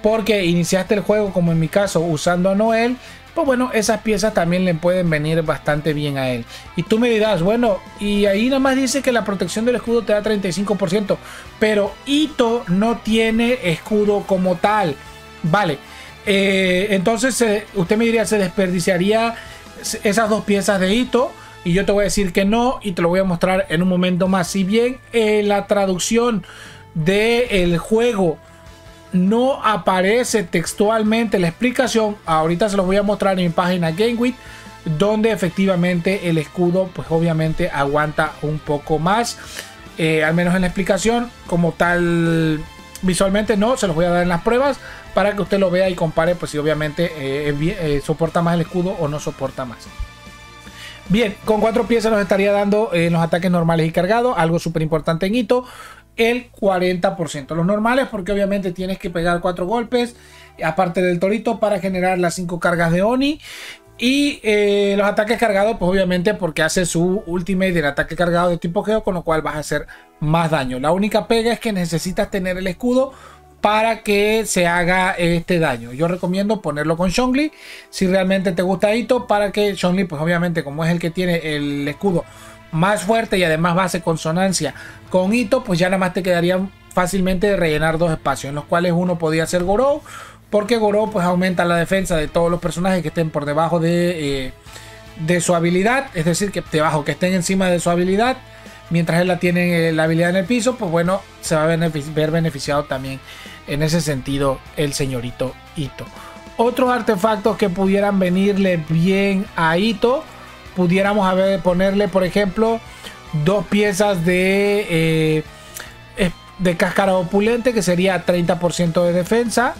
porque iniciaste el juego, como en mi caso, usando a Noel, pues bueno, esas piezas también le pueden venir bastante bien a él. Y tú me dirás, bueno, y ahí nada más dice que la protección del escudo te da 35%, pero Itto no tiene escudo como tal. Vale, entonces usted me diría, ¿se desperdiciaría esas dos piezas de Itto? Y yo te voy a decir que no, y te lo voy a mostrar en un momento más. Si bien la traducción del juego no aparece textualmente la explicación, ahorita se los voy a mostrar en mi página GameWith, donde efectivamente el escudo pues obviamente aguanta un poco más, al menos en la explicación como tal. Visualmente no, se los voy a dar en las pruebas para que usted lo vea y compare pues si obviamente soporta más el escudo o no soporta más. Bien, con 4 piezas nos estaría dando en los ataques normales y cargados, algo súper importante en Itto, el 40%. Los normales porque obviamente tienes que pegar 4 golpes, aparte del torito, para generar las 5 cargas de Oni. Y los ataques cargados, pues obviamente porque hace su ultimate del ataque cargado de tipo Geo, con lo cual vas a hacer más daño. La única pega es que necesitas tener el escudo para que se haga este daño. Yo recomiendo ponerlo con Zhongli si realmente te gusta Itto, para que Zhongli pues obviamente como es el que tiene el escudo más fuerte y además va a hacer consonancia con Itto, pues ya nada más te quedaría fácilmente de rellenar 2 espacios, en los cuales uno podría ser Gorou, porque Gorou pues aumenta la defensa de todos los personajes que estén por debajo de su habilidad, es decir, que estén encima de su habilidad. Mientras él tiene la habilidad en el piso, pues bueno, se va a ver beneficiado también en ese sentido el señorito Itto. Otros artefactos que pudieran venirle bien a Itto, pudiéramos ponerle por ejemplo 2 piezas de cáscara opulente, que sería 30% de defensa,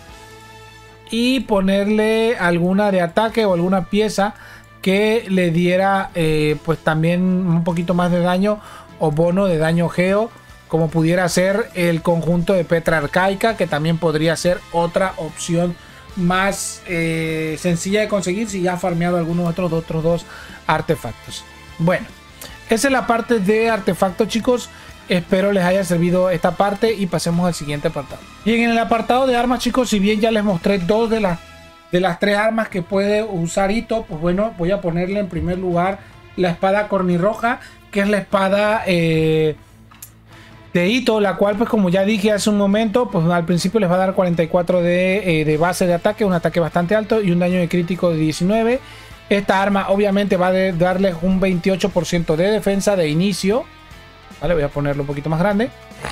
y ponerle alguna de ataque o alguna pieza que le diera pues también un poquito más de daño o bono de daño Geo, como pudiera ser el conjunto de Petra Arcaica, que también podría ser otra opción más sencilla de conseguir si ya ha farmeado algunos otros 2 artefactos. Bueno, esa es la parte de artefactos, chicos. Espero les haya servido esta parte y pasemos al siguiente apartado. Bien, en el apartado de armas, chicos, si bien ya les mostré 2 de las 3 armas que puede usar Itto, pues bueno, voy a ponerle en primer lugar la espada cornirroja, que es la espada de Itto, la cual pues como ya dije hace un momento, pues al principio les va a dar 44 de base de ataque, un ataque bastante alto y un daño de crítico de 19. Esta arma obviamente va a darles un 28% de defensa de inicio. Vale, voy a ponerlo un poquito más grande.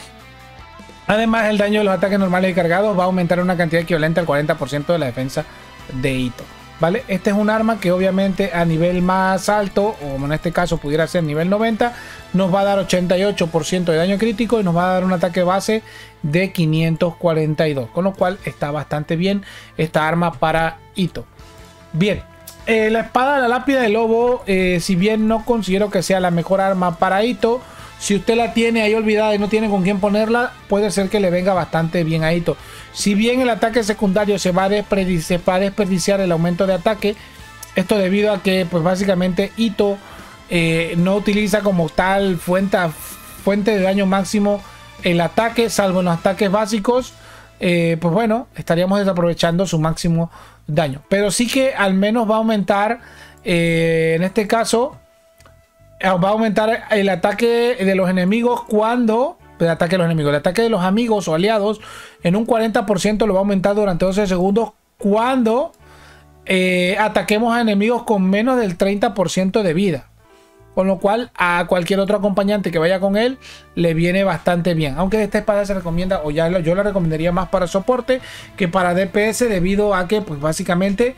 Además, el daño de los ataques normales y cargados va a aumentar una cantidad equivalente al 40% de la defensa de Itto. ¿Vale? Este es un arma que obviamente a nivel más alto, o en este caso pudiera ser nivel 90, nos va a dar 88% de daño crítico y nos va a dar un ataque base de 542. Con lo cual está bastante bien esta arma para Itto. Bien, la espada de la lápida de lobo, si bien no considero que sea la mejor arma para Itto, si usted la tiene ahí olvidada y no tiene con quién ponerla, puede ser que le venga bastante bien a Itto. Si bien el ataque secundario se va a desperdiciar el aumento de ataque, esto debido a que pues básicamente Itto no utiliza como tal fuente de daño máximo el ataque, salvo en los ataques básicos. Pues bueno, estaríamos desaprovechando su máximo daño. Pero sí que al menos va a aumentar, en este caso, va a aumentar el ataque de los enemigos cuando... El ataque de los amigos o aliados en un 40% lo va a aumentar durante 12 segundos cuando ataquemos a enemigos con menos del 30% de vida. Con lo cual a cualquier otro acompañante que vaya con él le viene bastante bien. Aunque esta espada se recomienda, o ya yo la recomendaría más para soporte que para DPS, debido a que pues básicamente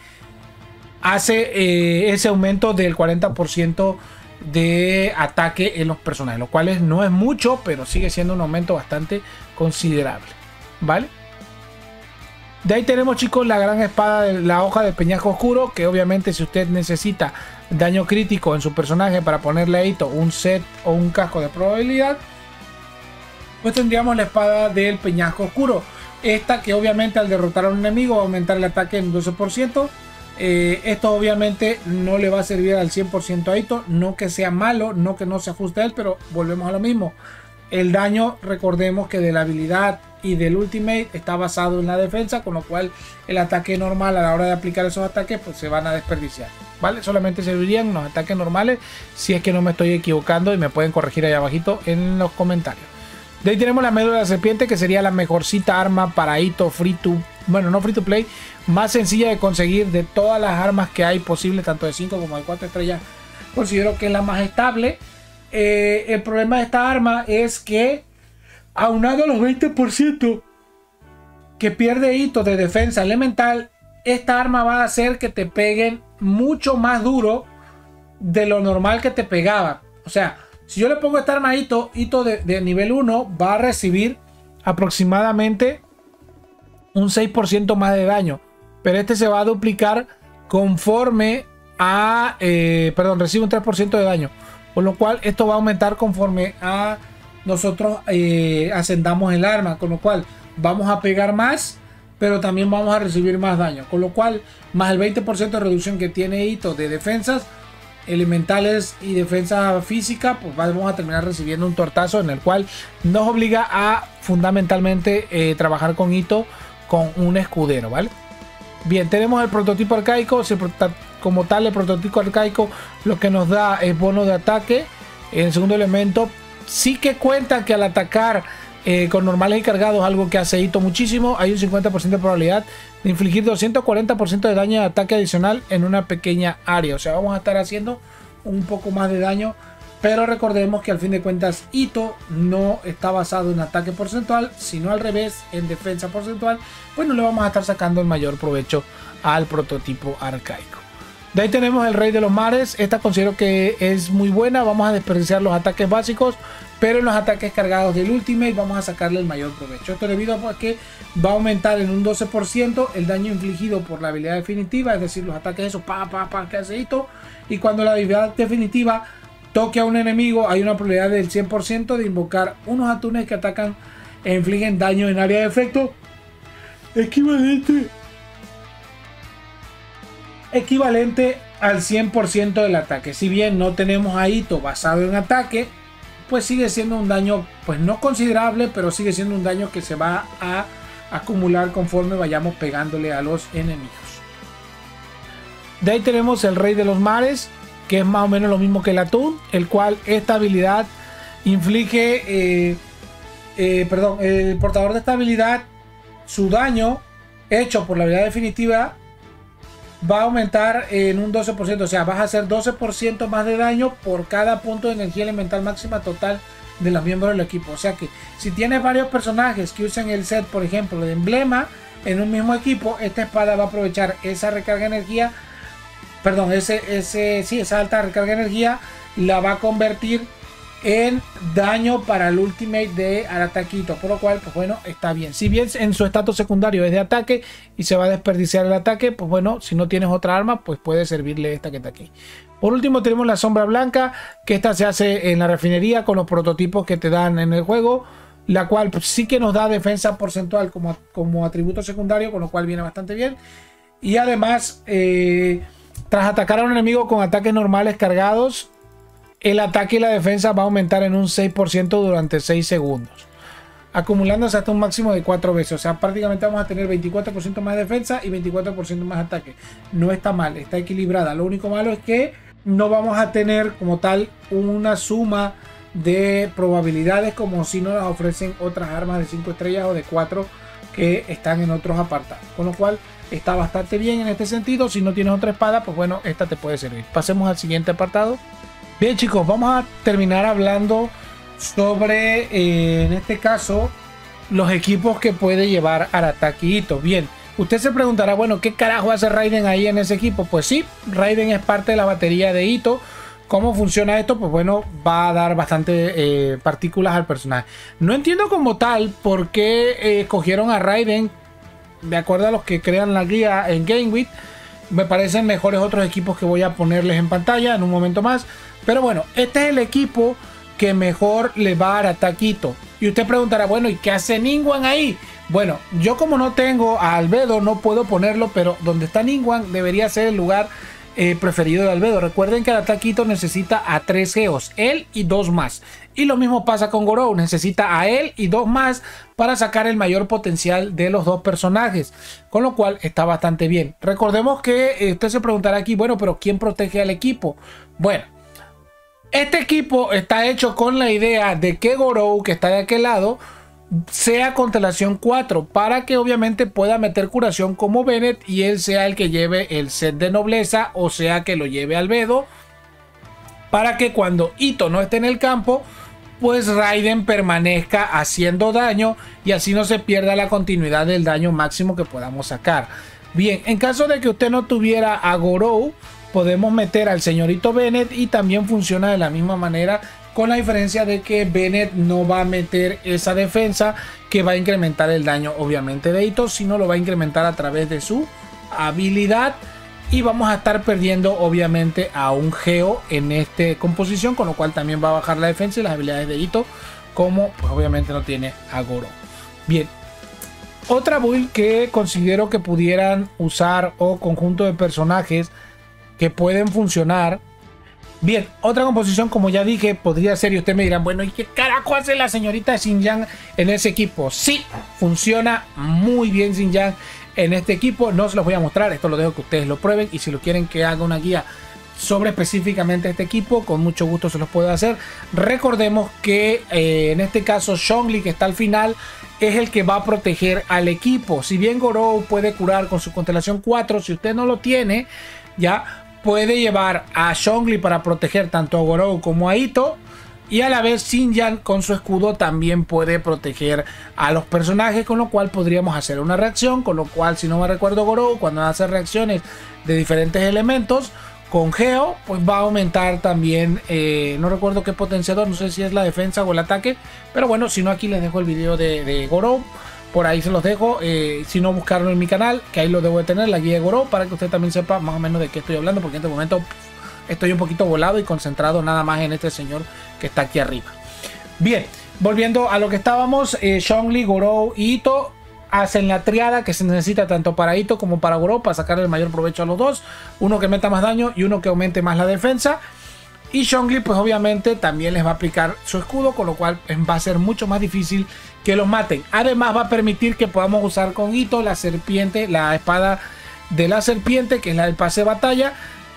hace ese aumento del 40% de ataque en los personajes, lo cual no es mucho, pero sigue siendo un aumento bastante considerable. ¿Vale? De ahí tenemos, chicos, la gran espada de la hoja de peñasco oscuro, que obviamente si usted necesita daño crítico en su personaje para ponerle a Itto un set o un casco de probabilidad, pues tendríamos la espada del peñasco oscuro. Esta que obviamente al derrotar a un enemigo va a aumentar el ataque en 12%. Esto obviamente no le va a servir al 100% a Itto, no que sea malo, no que no se ajuste a él, pero volvemos a lo mismo. El daño, recordemos que de la habilidad y del ultimate está basado en la defensa, con lo cual el ataque normal a la hora de aplicar esos ataques pues se van a desperdiciar, ¿vale? Solamente servirían los ataques normales, si es que no me estoy equivocando, y me pueden corregir ahí abajito en los comentarios. De ahí tenemos la médula de la serpiente, que sería la mejorcita arma para Itto bueno, no free to play, más sencilla de conseguir de todas las armas que hay posibles, tanto de 5 como de 4 estrellas. Considero que es la más estable. El problema de esta arma es que, aunado a los 20% que pierde Itto de defensa elemental, esta arma va a hacer que te peguen mucho más duro de lo normal que te pegaba. O sea, si yo le pongo esta arma a Itto de nivel 1 va a recibir aproximadamente un 6% más de daño, pero este se va a duplicar conforme a recibe un 3% de daño, por lo cual esto va a aumentar conforme a nosotros ascendamos el arma, con lo cual vamos a pegar más, pero también vamos a recibir más daño, con lo cual más el 20% de reducción que tiene Itto de defensas elementales y defensa física, pues vamos a terminar recibiendo un tortazo en el cual nos obliga a fundamentalmente trabajar con Itto con un escudero, ¿vale? Bien, tenemos el prototipo arcaico. Como tal, el prototipo arcaico lo que nos da es bono de ataque. En el segundo elemento sí que cuenta que al atacar con normales y cargados, algo que hace Itto muchísimo, hay un 50% de probabilidad de infligir 240% de daño de ataque adicional en una pequeña área. O sea, vamos a estar haciendo un poco más de daño, pero recordemos que al fin de cuentas Itto no está basado en ataque porcentual, sino al revés, en defensa porcentual. Pues no le vamos a estar sacando el mayor provecho al prototipo arcaico. De ahí tenemos el Rey de los Mares. Esta considero que es muy buena. Vamos a desperdiciar los ataques básicos, pero en los ataques cargados del Ultimate vamos a sacarle el mayor provecho. Esto debido a que va a aumentar en un 12% el daño infligido por la habilidad definitiva, es decir, los ataques esos que hace Itto. Y cuando la habilidad definitiva toque a un enemigo, hay una probabilidad del 100% de invocar unos atunes que atacan e infligen daño en área de efecto equivalente al 100% del ataque. Si bien no tenemos a Itto basado en ataque, pues sigue siendo un daño, pues no considerable, pero sigue siendo un daño que se va a acumular conforme vayamos pegándole a los enemigos. De ahí tenemos el Rey de los Mares, que es más o menos lo mismo que el atún, el cual esta habilidad inflige, el portador de esta habilidad, su daño hecho por la habilidad definitiva va a aumentar en un 12%, o sea, vas a hacer 12% más de daño por cada punto de energía elemental máxima total de los miembros del equipo. O sea que si tienes varios personajes que usen el set, por ejemplo, de emblema en un mismo equipo, esta espada va a aprovechar esa recarga de energía, esa alta recarga de energía, la va a convertir en daño para el ultimate de Arataquito, por lo cual, pues bueno, está bien. Si bien en su estatus secundario es de ataque y se va a desperdiciar el ataque, pues bueno, si no tienes otra arma, pues puede servirle esta que está aquí. Por último tenemos la sombra blanca, que esta se hace en la refinería con los prototipos que te dan en el juego, la cual pues, sí que nos da defensa porcentual como atributo secundario, con lo cual viene bastante bien. Y además, tras atacar a un enemigo con ataques normales cargados, el ataque y la defensa va a aumentar en un 6% durante 6 segundos, acumulándose hasta un máximo de 4 veces. O sea, prácticamente vamos a tener 24% más defensa y 24% más ataque. No está mal, está equilibrada. Lo único malo es que no vamos a tener como tal una suma de probabilidades como si nos las ofrecen otras armas de 5 estrellas o de 4 que están en otros apartados. Con lo cual está bastante bien en este sentido. Si no tienes otra espada, pues bueno, esta te puede servir. Pasemos al siguiente apartado. Bien, chicos, vamos a terminar hablando sobre, en este caso, los equipos que puede llevar Arataki Itto. Bien, usted se preguntará, bueno, ¿qué carajo hace Raiden ahí en ese equipo? Pues sí, Raiden es parte de la batería de Itto. ¿Cómo funciona esto? Pues bueno, va a dar bastante partículas al personaje. No entiendo como tal por qué escogieron a Raiden, de acuerdo a los que crean la guía en GameWith. Me parecen mejores otros equipos que voy a ponerles en pantalla en un momento más. Pero bueno, este es el equipo que mejor le va a Arataki Itto. Y usted preguntará, bueno, ¿y qué hace Ningguang ahí? Bueno, yo como no tengo a Albedo no puedo ponerlo, pero donde está Ningguang debería ser el lugar preferido de Albedo. Recuerden que el ataque Ito necesita a 3 geos, él y 2 más. Y lo mismo pasa con Gorou, necesita a él y 2 más para sacar el mayor potencial de los dos personajes, con lo cual está bastante bien. Recordemos que usted se preguntará aquí, bueno, pero ¿quién protege al equipo? Bueno, este equipo está hecho con la idea de que Gorou, que está de aquel lado, sea constelación 4 para que obviamente pueda meter curación como Bennett y él sea el que lleve el set de nobleza, o sea que lo lleve Albedo, para que cuando Ito no esté en el campo, pues Raiden permanezca haciendo daño y así no se pierda la continuidad del daño máximo que podamos sacar. Bien, en caso de que usted no tuviera a Gorou, podemos meter al señorito Bennett y también funciona de la misma manera, con la diferencia de que Bennett no va a meter esa defensa que va a incrementar el daño obviamente de Ito, sino lo va a incrementar a través de su habilidad. Y vamos a estar perdiendo obviamente a un Geo en esta composición, con lo cual también va a bajar la defensa y las habilidades de Ito, como pues obviamente no tiene a Gorou. Bien, otra build que considero que pudieran usar, o conjunto de personajes que pueden funcionar. Bien, otra composición, como ya dije, podría ser, y ustedes me dirán, bueno, ¿y qué carajo hace la señorita Xinjiang en ese equipo? Sí, funciona muy bien Xinjiang en este equipo. No se los voy a mostrar, esto lo dejo que ustedes lo prueben, y si lo quieren que haga una guía sobre específicamente este equipo, con mucho gusto se los puedo hacer. Recordemos que en este caso Zhongli, que está al final, es el que va a proteger al equipo. Si bien Gorou puede curar con su constelación 4, si usted no lo tiene, ya puede llevar a Zhongli para proteger tanto a Gorou como a Ito. Y a la vez Xinjiang con su escudo también puede proteger a los personajes, con lo cual podríamos hacer una reacción, con lo cual, si no me recuerdo, Gorou cuando hace reacciones de diferentes elementos con Geo, pues va a aumentar también, no recuerdo qué potenciador, no sé si es la defensa o el ataque, pero bueno, si no, aquí les dejo el video de Gorou, por ahí se los dejo, si no, buscarlo en mi canal, que ahí lo debo de tener, la guía de Gorou, para que usted también sepa más o menos de qué estoy hablando, porque en este momento estoy un poquito volado y concentrado nada más en este señor que está aquí arriba. Bien, volviendo a lo que estábamos, Zhongli, Gorou y Ito hacen la triada que se necesita tanto para Ito como para Gorou para sacar el mayor provecho a los dos. Uno que meta más daño y uno que aumente más la defensa. Y Zhongli pues obviamente también les va a aplicar su escudo, con lo cual va a ser mucho más difícil que los maten. Además va a permitir que podamos usar con Ito la serpiente, la espada de la serpiente, que es la del pase de batalla,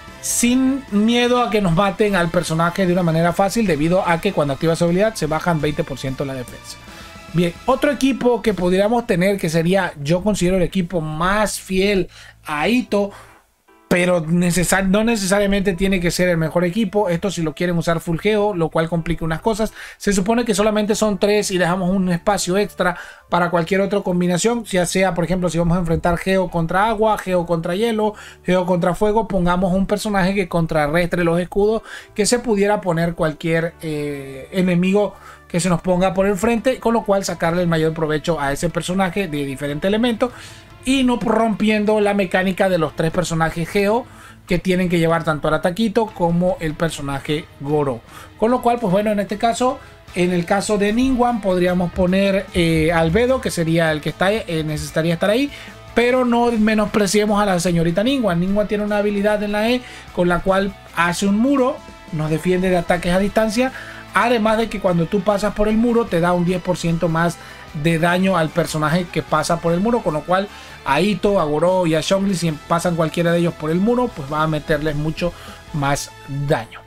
sin miedo a que nos maten al personaje de una manera fácil, debido a que cuando activa su habilidad se bajan 20% la defensa. Bien, otro equipo que pudiéramos tener, que sería, yo considero el equipo más fiel a Ito, pero no necesariamente tiene que ser el mejor equipo. Esto si lo quieren usar full Geo, lo cual complica unas cosas. Se supone que solamente son 3 y dejamos un espacio extra para cualquier otra combinación, ya sea, por ejemplo, si vamos a enfrentar Geo contra agua, Geo contra hielo, Geo contra fuego, pongamos un personaje que contrarrestre los escudos, que se pudiera poner cualquier enemigo que se nos ponga por el frente, con lo cual sacarle el mayor provecho a ese personaje de diferente elemento, y no rompiendo la mecánica de los 3 personajes Geo que tienen que llevar tanto al ataquito como el personaje Gorou. Con lo cual, pues bueno, en este caso, en el caso de Ningguang, podríamos poner Albedo, que sería el que está, necesitaría estar ahí, pero no menospreciemos a la señorita Ningguang. Ningguang tiene una habilidad en la E con la cual hace un muro, nos defiende de ataques a distancia, además de que cuando tú pasas por el muro te da un 10% más de daño al personaje que pasa por el muro, con lo cual a Ito, a Gorou y a Zhongli, si pasan cualquiera de ellos por el muro, pues va a meterles mucho más daño.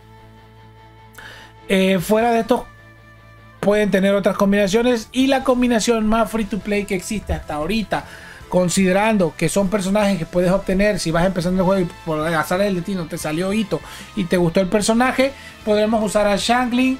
Fuera de esto, pueden tener otras combinaciones, y la combinación más free to play que existe hasta ahorita, considerando que son personajes que puedes obtener si vas empezando el juego y por azar del destino te salió Ito y te gustó el personaje, podremos usar a Xiangling,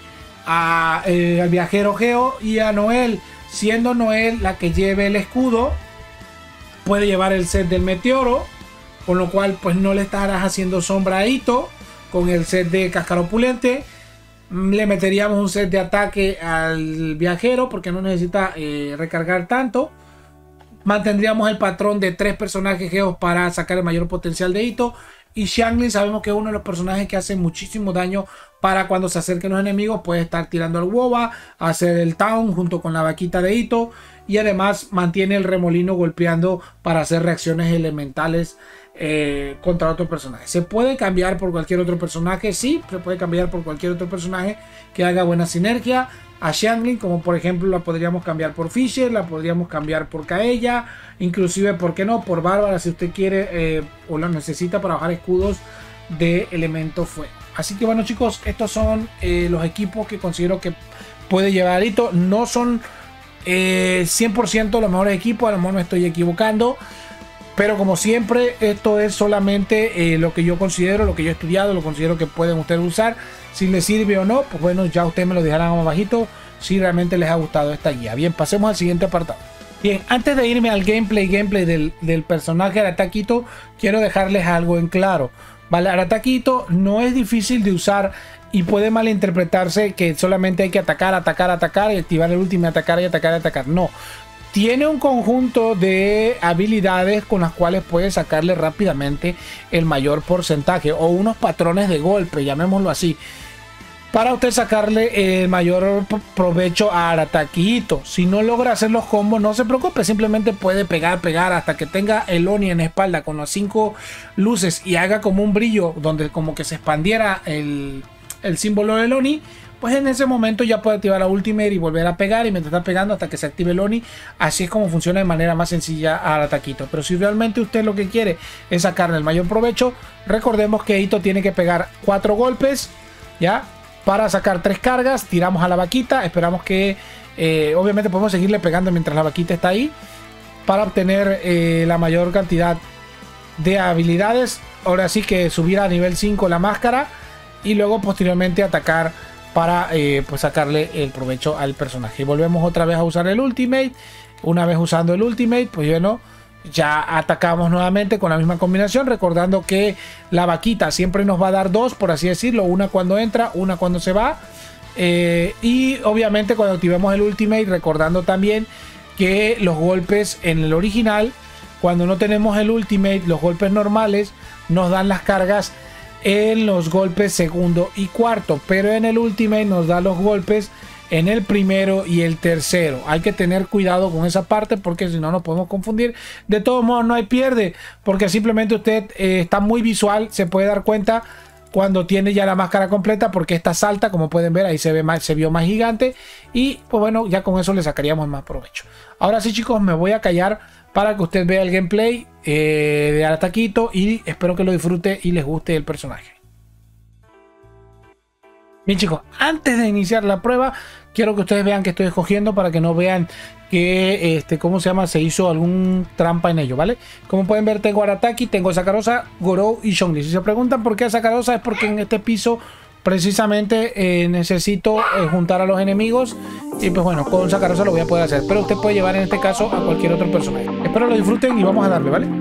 al viajero Geo y a Noel, siendo Noel la que lleve el escudo. Puede llevar el set del meteoro, con lo cual pues no le estarás haciendo sombra a Ito. Con el set de cascara opulente le meteríamos un set de ataque al viajero, porque no necesita recargar tanto. Mantendríamos el patrón de 3 personajes Geos para sacar el mayor potencial de Ito. Y Xiangling sabemos que es uno de los personajes que hace muchísimo daño para cuando se acerquen los enemigos. Puede estar tirando al WOBA, hacer el Town junto con la vaquita de Ito. Y además mantiene el remolino golpeando para hacer reacciones elementales contra otro personaje. ¿Se puede cambiar por cualquier otro personaje? Sí, se puede cambiar por cualquier otro personaje que haga buena sinergia. A Xiangling, como por ejemplo la podríamos cambiar por Fisher, la podríamos cambiar por Kaeya, inclusive, ¿por qué no? Por Bárbara, si usted quiere o lo necesita para bajar escudos de elemento fuego. Así que bueno, chicos, estos son los equipos que considero que puede llevar Ito. No son 100% los mejores equipos, a lo mejor me estoy equivocando, pero como siempre, esto es solamente lo que yo considero, lo que yo he estudiado, lo considero que pueden ustedes usar. Si les sirve o no, pues bueno, ya ustedes me lo dejarán abajito si realmente les ha gustado esta guía. Bien, pasemos al siguiente apartado. Bien, antes de irme al gameplay del personaje Arataki-Ito, quiero dejarles algo en claro. Vale, Arataki-Ito no es difícil de usar y puede malinterpretarse que solamente hay que atacar, atacar, atacar y activar el último, atacar y atacar y atacar. No. Tiene un conjunto de habilidades con las cuales puede sacarle rápidamente el mayor porcentaje o unos patrones de golpe, llamémoslo así, para usted sacarle el mayor provecho a Arataki-Ito. Si no logra hacer los combos, no se preocupe, simplemente puede pegar hasta que tenga el Oni en la espalda con las 5 luces y haga como un brillo donde como que se expandiera el símbolo del Oni. Pues en ese momento ya puede activar la Ultimate y volver a pegar, y mientras está pegando hasta que se active el Oni. Así es como funciona de manera más sencilla a Arataki-Ito. Pero si realmente usted lo que quiere es sacarle el mayor provecho, recordemos que Ito tiene que pegar 4 golpes, ¿ya? Para sacar 3 cargas, tiramos a la vaquita, esperamos que obviamente podemos seguirle pegando mientras la vaquita está ahí para obtener la mayor cantidad de habilidades. Ahora sí que subir a nivel 5 la máscara y luego posteriormente atacar para pues sacarle el provecho al personaje. Y volvemos otra vez a usar el Ultimate. Una vez usando el Ultimate, pues bueno, ya atacamos nuevamente con la misma combinación, recordando que la vaquita siempre nos va a dar 2, por así decirlo, una cuando entra, una cuando se va, y obviamente cuando activemos el Ultimate, recordando también que los golpes en el original, cuando no tenemos el Ultimate, los golpes normales nos dan las cargas en los golpes segundo y cuarto, pero en el Ultimate nos da los golpes en el primero y el tercero. Hay que tener cuidado con esa parte porque si no nos podemos confundir. De todos modos no hay pierde, porque simplemente usted está muy visual, se puede dar cuenta cuando tiene ya la máscara completa, porque esta salta, como pueden ver, ahí se vio más gigante, y pues bueno, ya con eso le sacaríamos más provecho. Ahora sí, chicos, me voy a callar para que usted vea el gameplay de Arataki-Ito y espero que lo disfrute y les guste el personaje. Bien, chicos, antes de iniciar la prueba, quiero que ustedes vean que estoy escogiendo para que no vean que, ¿cómo se llama? Se hizo algún trampa en ello, ¿vale? Como pueden ver, tengo Arataki, tengo Sakarosa, Gorou y Zhongli. Si se preguntan por qué Sakarosa, es porque en este piso precisamente necesito juntar a los enemigos, y pues bueno, con Sakarosa lo voy a poder hacer, pero usted puede llevar en este caso a cualquier otro personaje. Espero lo disfruten y vamos a darle, ¿vale?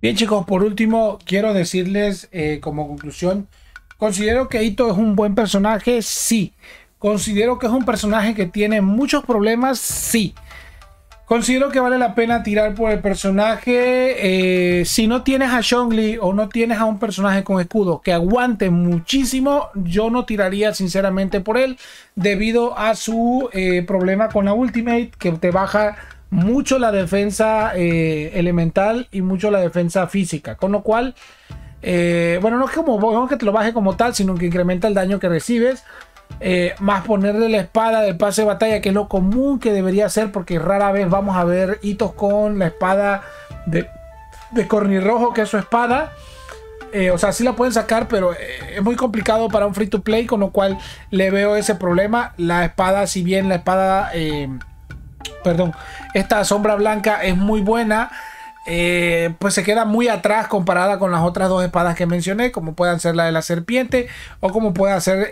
Bien chicos, por último quiero decirles como conclusión, ¿considero que Itto es un buen personaje? Sí. ¿Considero que es un personaje que tiene muchos problemas? Sí. Considero que vale la pena tirar por el personaje. Si no tienes a Zhongli o no tienes a un personaje con escudo que aguante muchísimo, yo no tiraría sinceramente por él debido a su problema con la ultimate, que te baja mucho la defensa elemental y mucho la defensa física, con lo cual bueno, no es que te lo baje como tal, sino que incrementa el daño que recibes. Más ponerle la espada del pase de batalla, que es lo común que debería hacer, porque rara vez vamos a ver hitos con la espada de Cornirrojo, que es su espada. O sea, sí la pueden sacar, pero es muy complicado para un free to play, con lo cual le veo ese problema. La espada, si bien la espada perdón, esta sombra blanca es muy buena, pues se queda muy atrás comparada con las otras dos espadas que mencioné, como puedan ser la de la serpiente o como pueda ser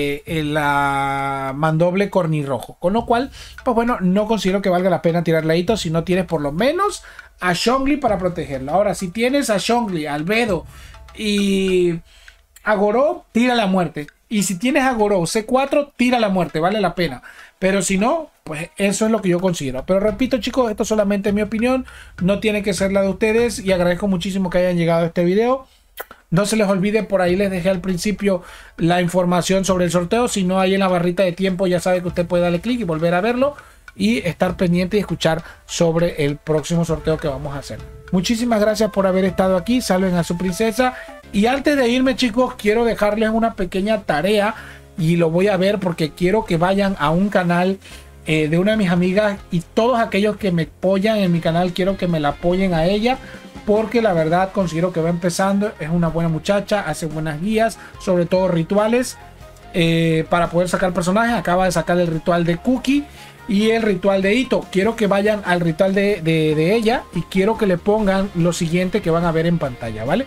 la mandoble cornirrojo. Con lo cual, pues bueno, no considero que valga la pena tirarle a Itto si no tienes por lo menos a Zhongli para protegerlo. Ahora, si tienes a Zhongli, a Albedo y a Gorou, tira la muerte. Y si tienes a Gorou C4, tira la muerte, vale la pena. Pero si no, pues eso es lo que yo considero. Pero repito chicos, esto solamente es mi opinión, no tiene que ser la de ustedes, y agradezco muchísimo que hayan llegado a este video. No se les olvide, por ahí les dejé al principio la información sobre el sorteo. Si no, ahí en la barrita de tiempo ya sabe que usted puede darle clic y volver a verlo y estar pendiente y escuchar sobre el próximo sorteo que vamos a hacer. Muchísimas gracias por haber estado aquí, salven a su princesa. Y antes de irme chicos, quiero dejarles una pequeña tarea, y lo voy a ver porque quiero que vayan a un canal de una de mis amigas, y todos aquellos que me apoyan en mi canal quiero que me la apoyen a ella, porque la verdad considero que va empezando, es una buena muchacha, hace buenas guías, sobre todo rituales para poder sacar personajes. Acaba de sacar el ritual de Cookie y el ritual de Itto. Quiero que vayan al ritual de ella y quiero que le pongan lo siguiente que van a ver en pantalla, ¿vale?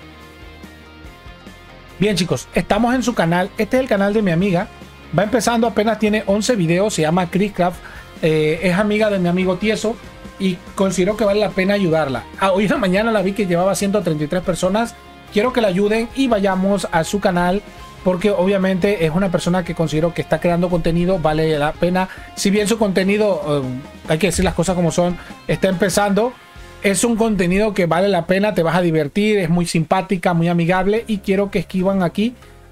Bien chicos, estamos en su canal. Este es el canal de mi amiga. Va empezando, apenas tiene 11 videos. Se llama Chriscraft. Es amiga de mi amigo Tieso y considero que vale la pena ayudarla. Hoy en la mañana la vi que llevaba 133 personas. Quiero que la ayuden y vayamos a su canal, porque obviamente es una persona que considero que está creando contenido, vale la pena. Si bien su contenido, hay que decir las cosas como son, está empezando, es un contenido que vale la pena, te vas a divertir, es muy simpática, muy amigable, y quiero que escriban aquí,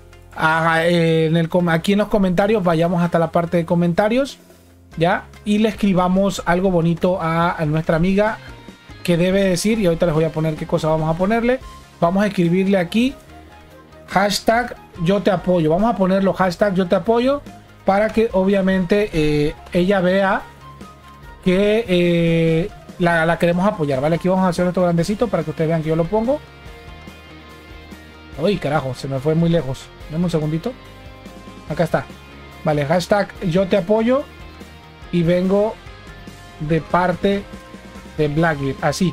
aquí en los comentarios, vayamos hasta la parte de comentarios, ¿ya? Y le escribamos algo bonito a nuestra amiga, que debe decir, y ahorita les voy a poner qué cosa vamos a ponerle. Vamos a escribirle aquí, hashtag yo te apoyo. Vamos a ponerlo hashtag yo te apoyo, para que obviamente ella vea que la queremos apoyar, ¿vale? Aquí vamos a hacer esto grandecito para que ustedes vean que yo lo pongo. Uy, carajo, se me fue muy lejos. Dame un segundito. Acá está. Vale, hashtag yo te apoyo y vengo de parte de Blackbeard. Así.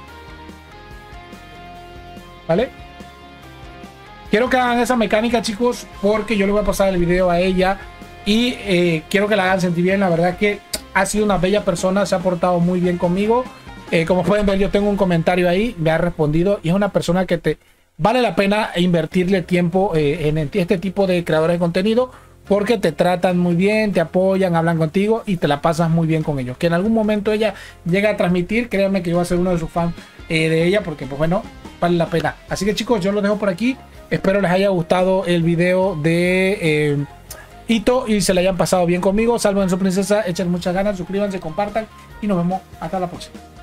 ¿Vale? Quiero que hagan esa mecánica, chicos, porque yo le voy a pasar el video a ella y quiero que la hagan sentir bien. La verdad que ha sido una bella persona, se ha portado muy bien conmigo. Como pueden ver, yo tengo un comentario ahí, me ha respondido, y es una persona que te vale la pena invertirle tiempo en este tipo de creadores de contenido, porque te tratan muy bien, te apoyan, hablan contigo y te la pasas muy bien con ellos. Que en algún momento ella llega a transmitir, créanme que yo voy a ser uno de sus fans de ella, porque pues bueno, vale la pena. Así que chicos, yo los dejo por aquí. Espero les haya gustado el video de Itto y se le hayan pasado bien conmigo. Salven a su princesa, echen muchas ganas, suscríbanse, compartan y nos vemos hasta la próxima.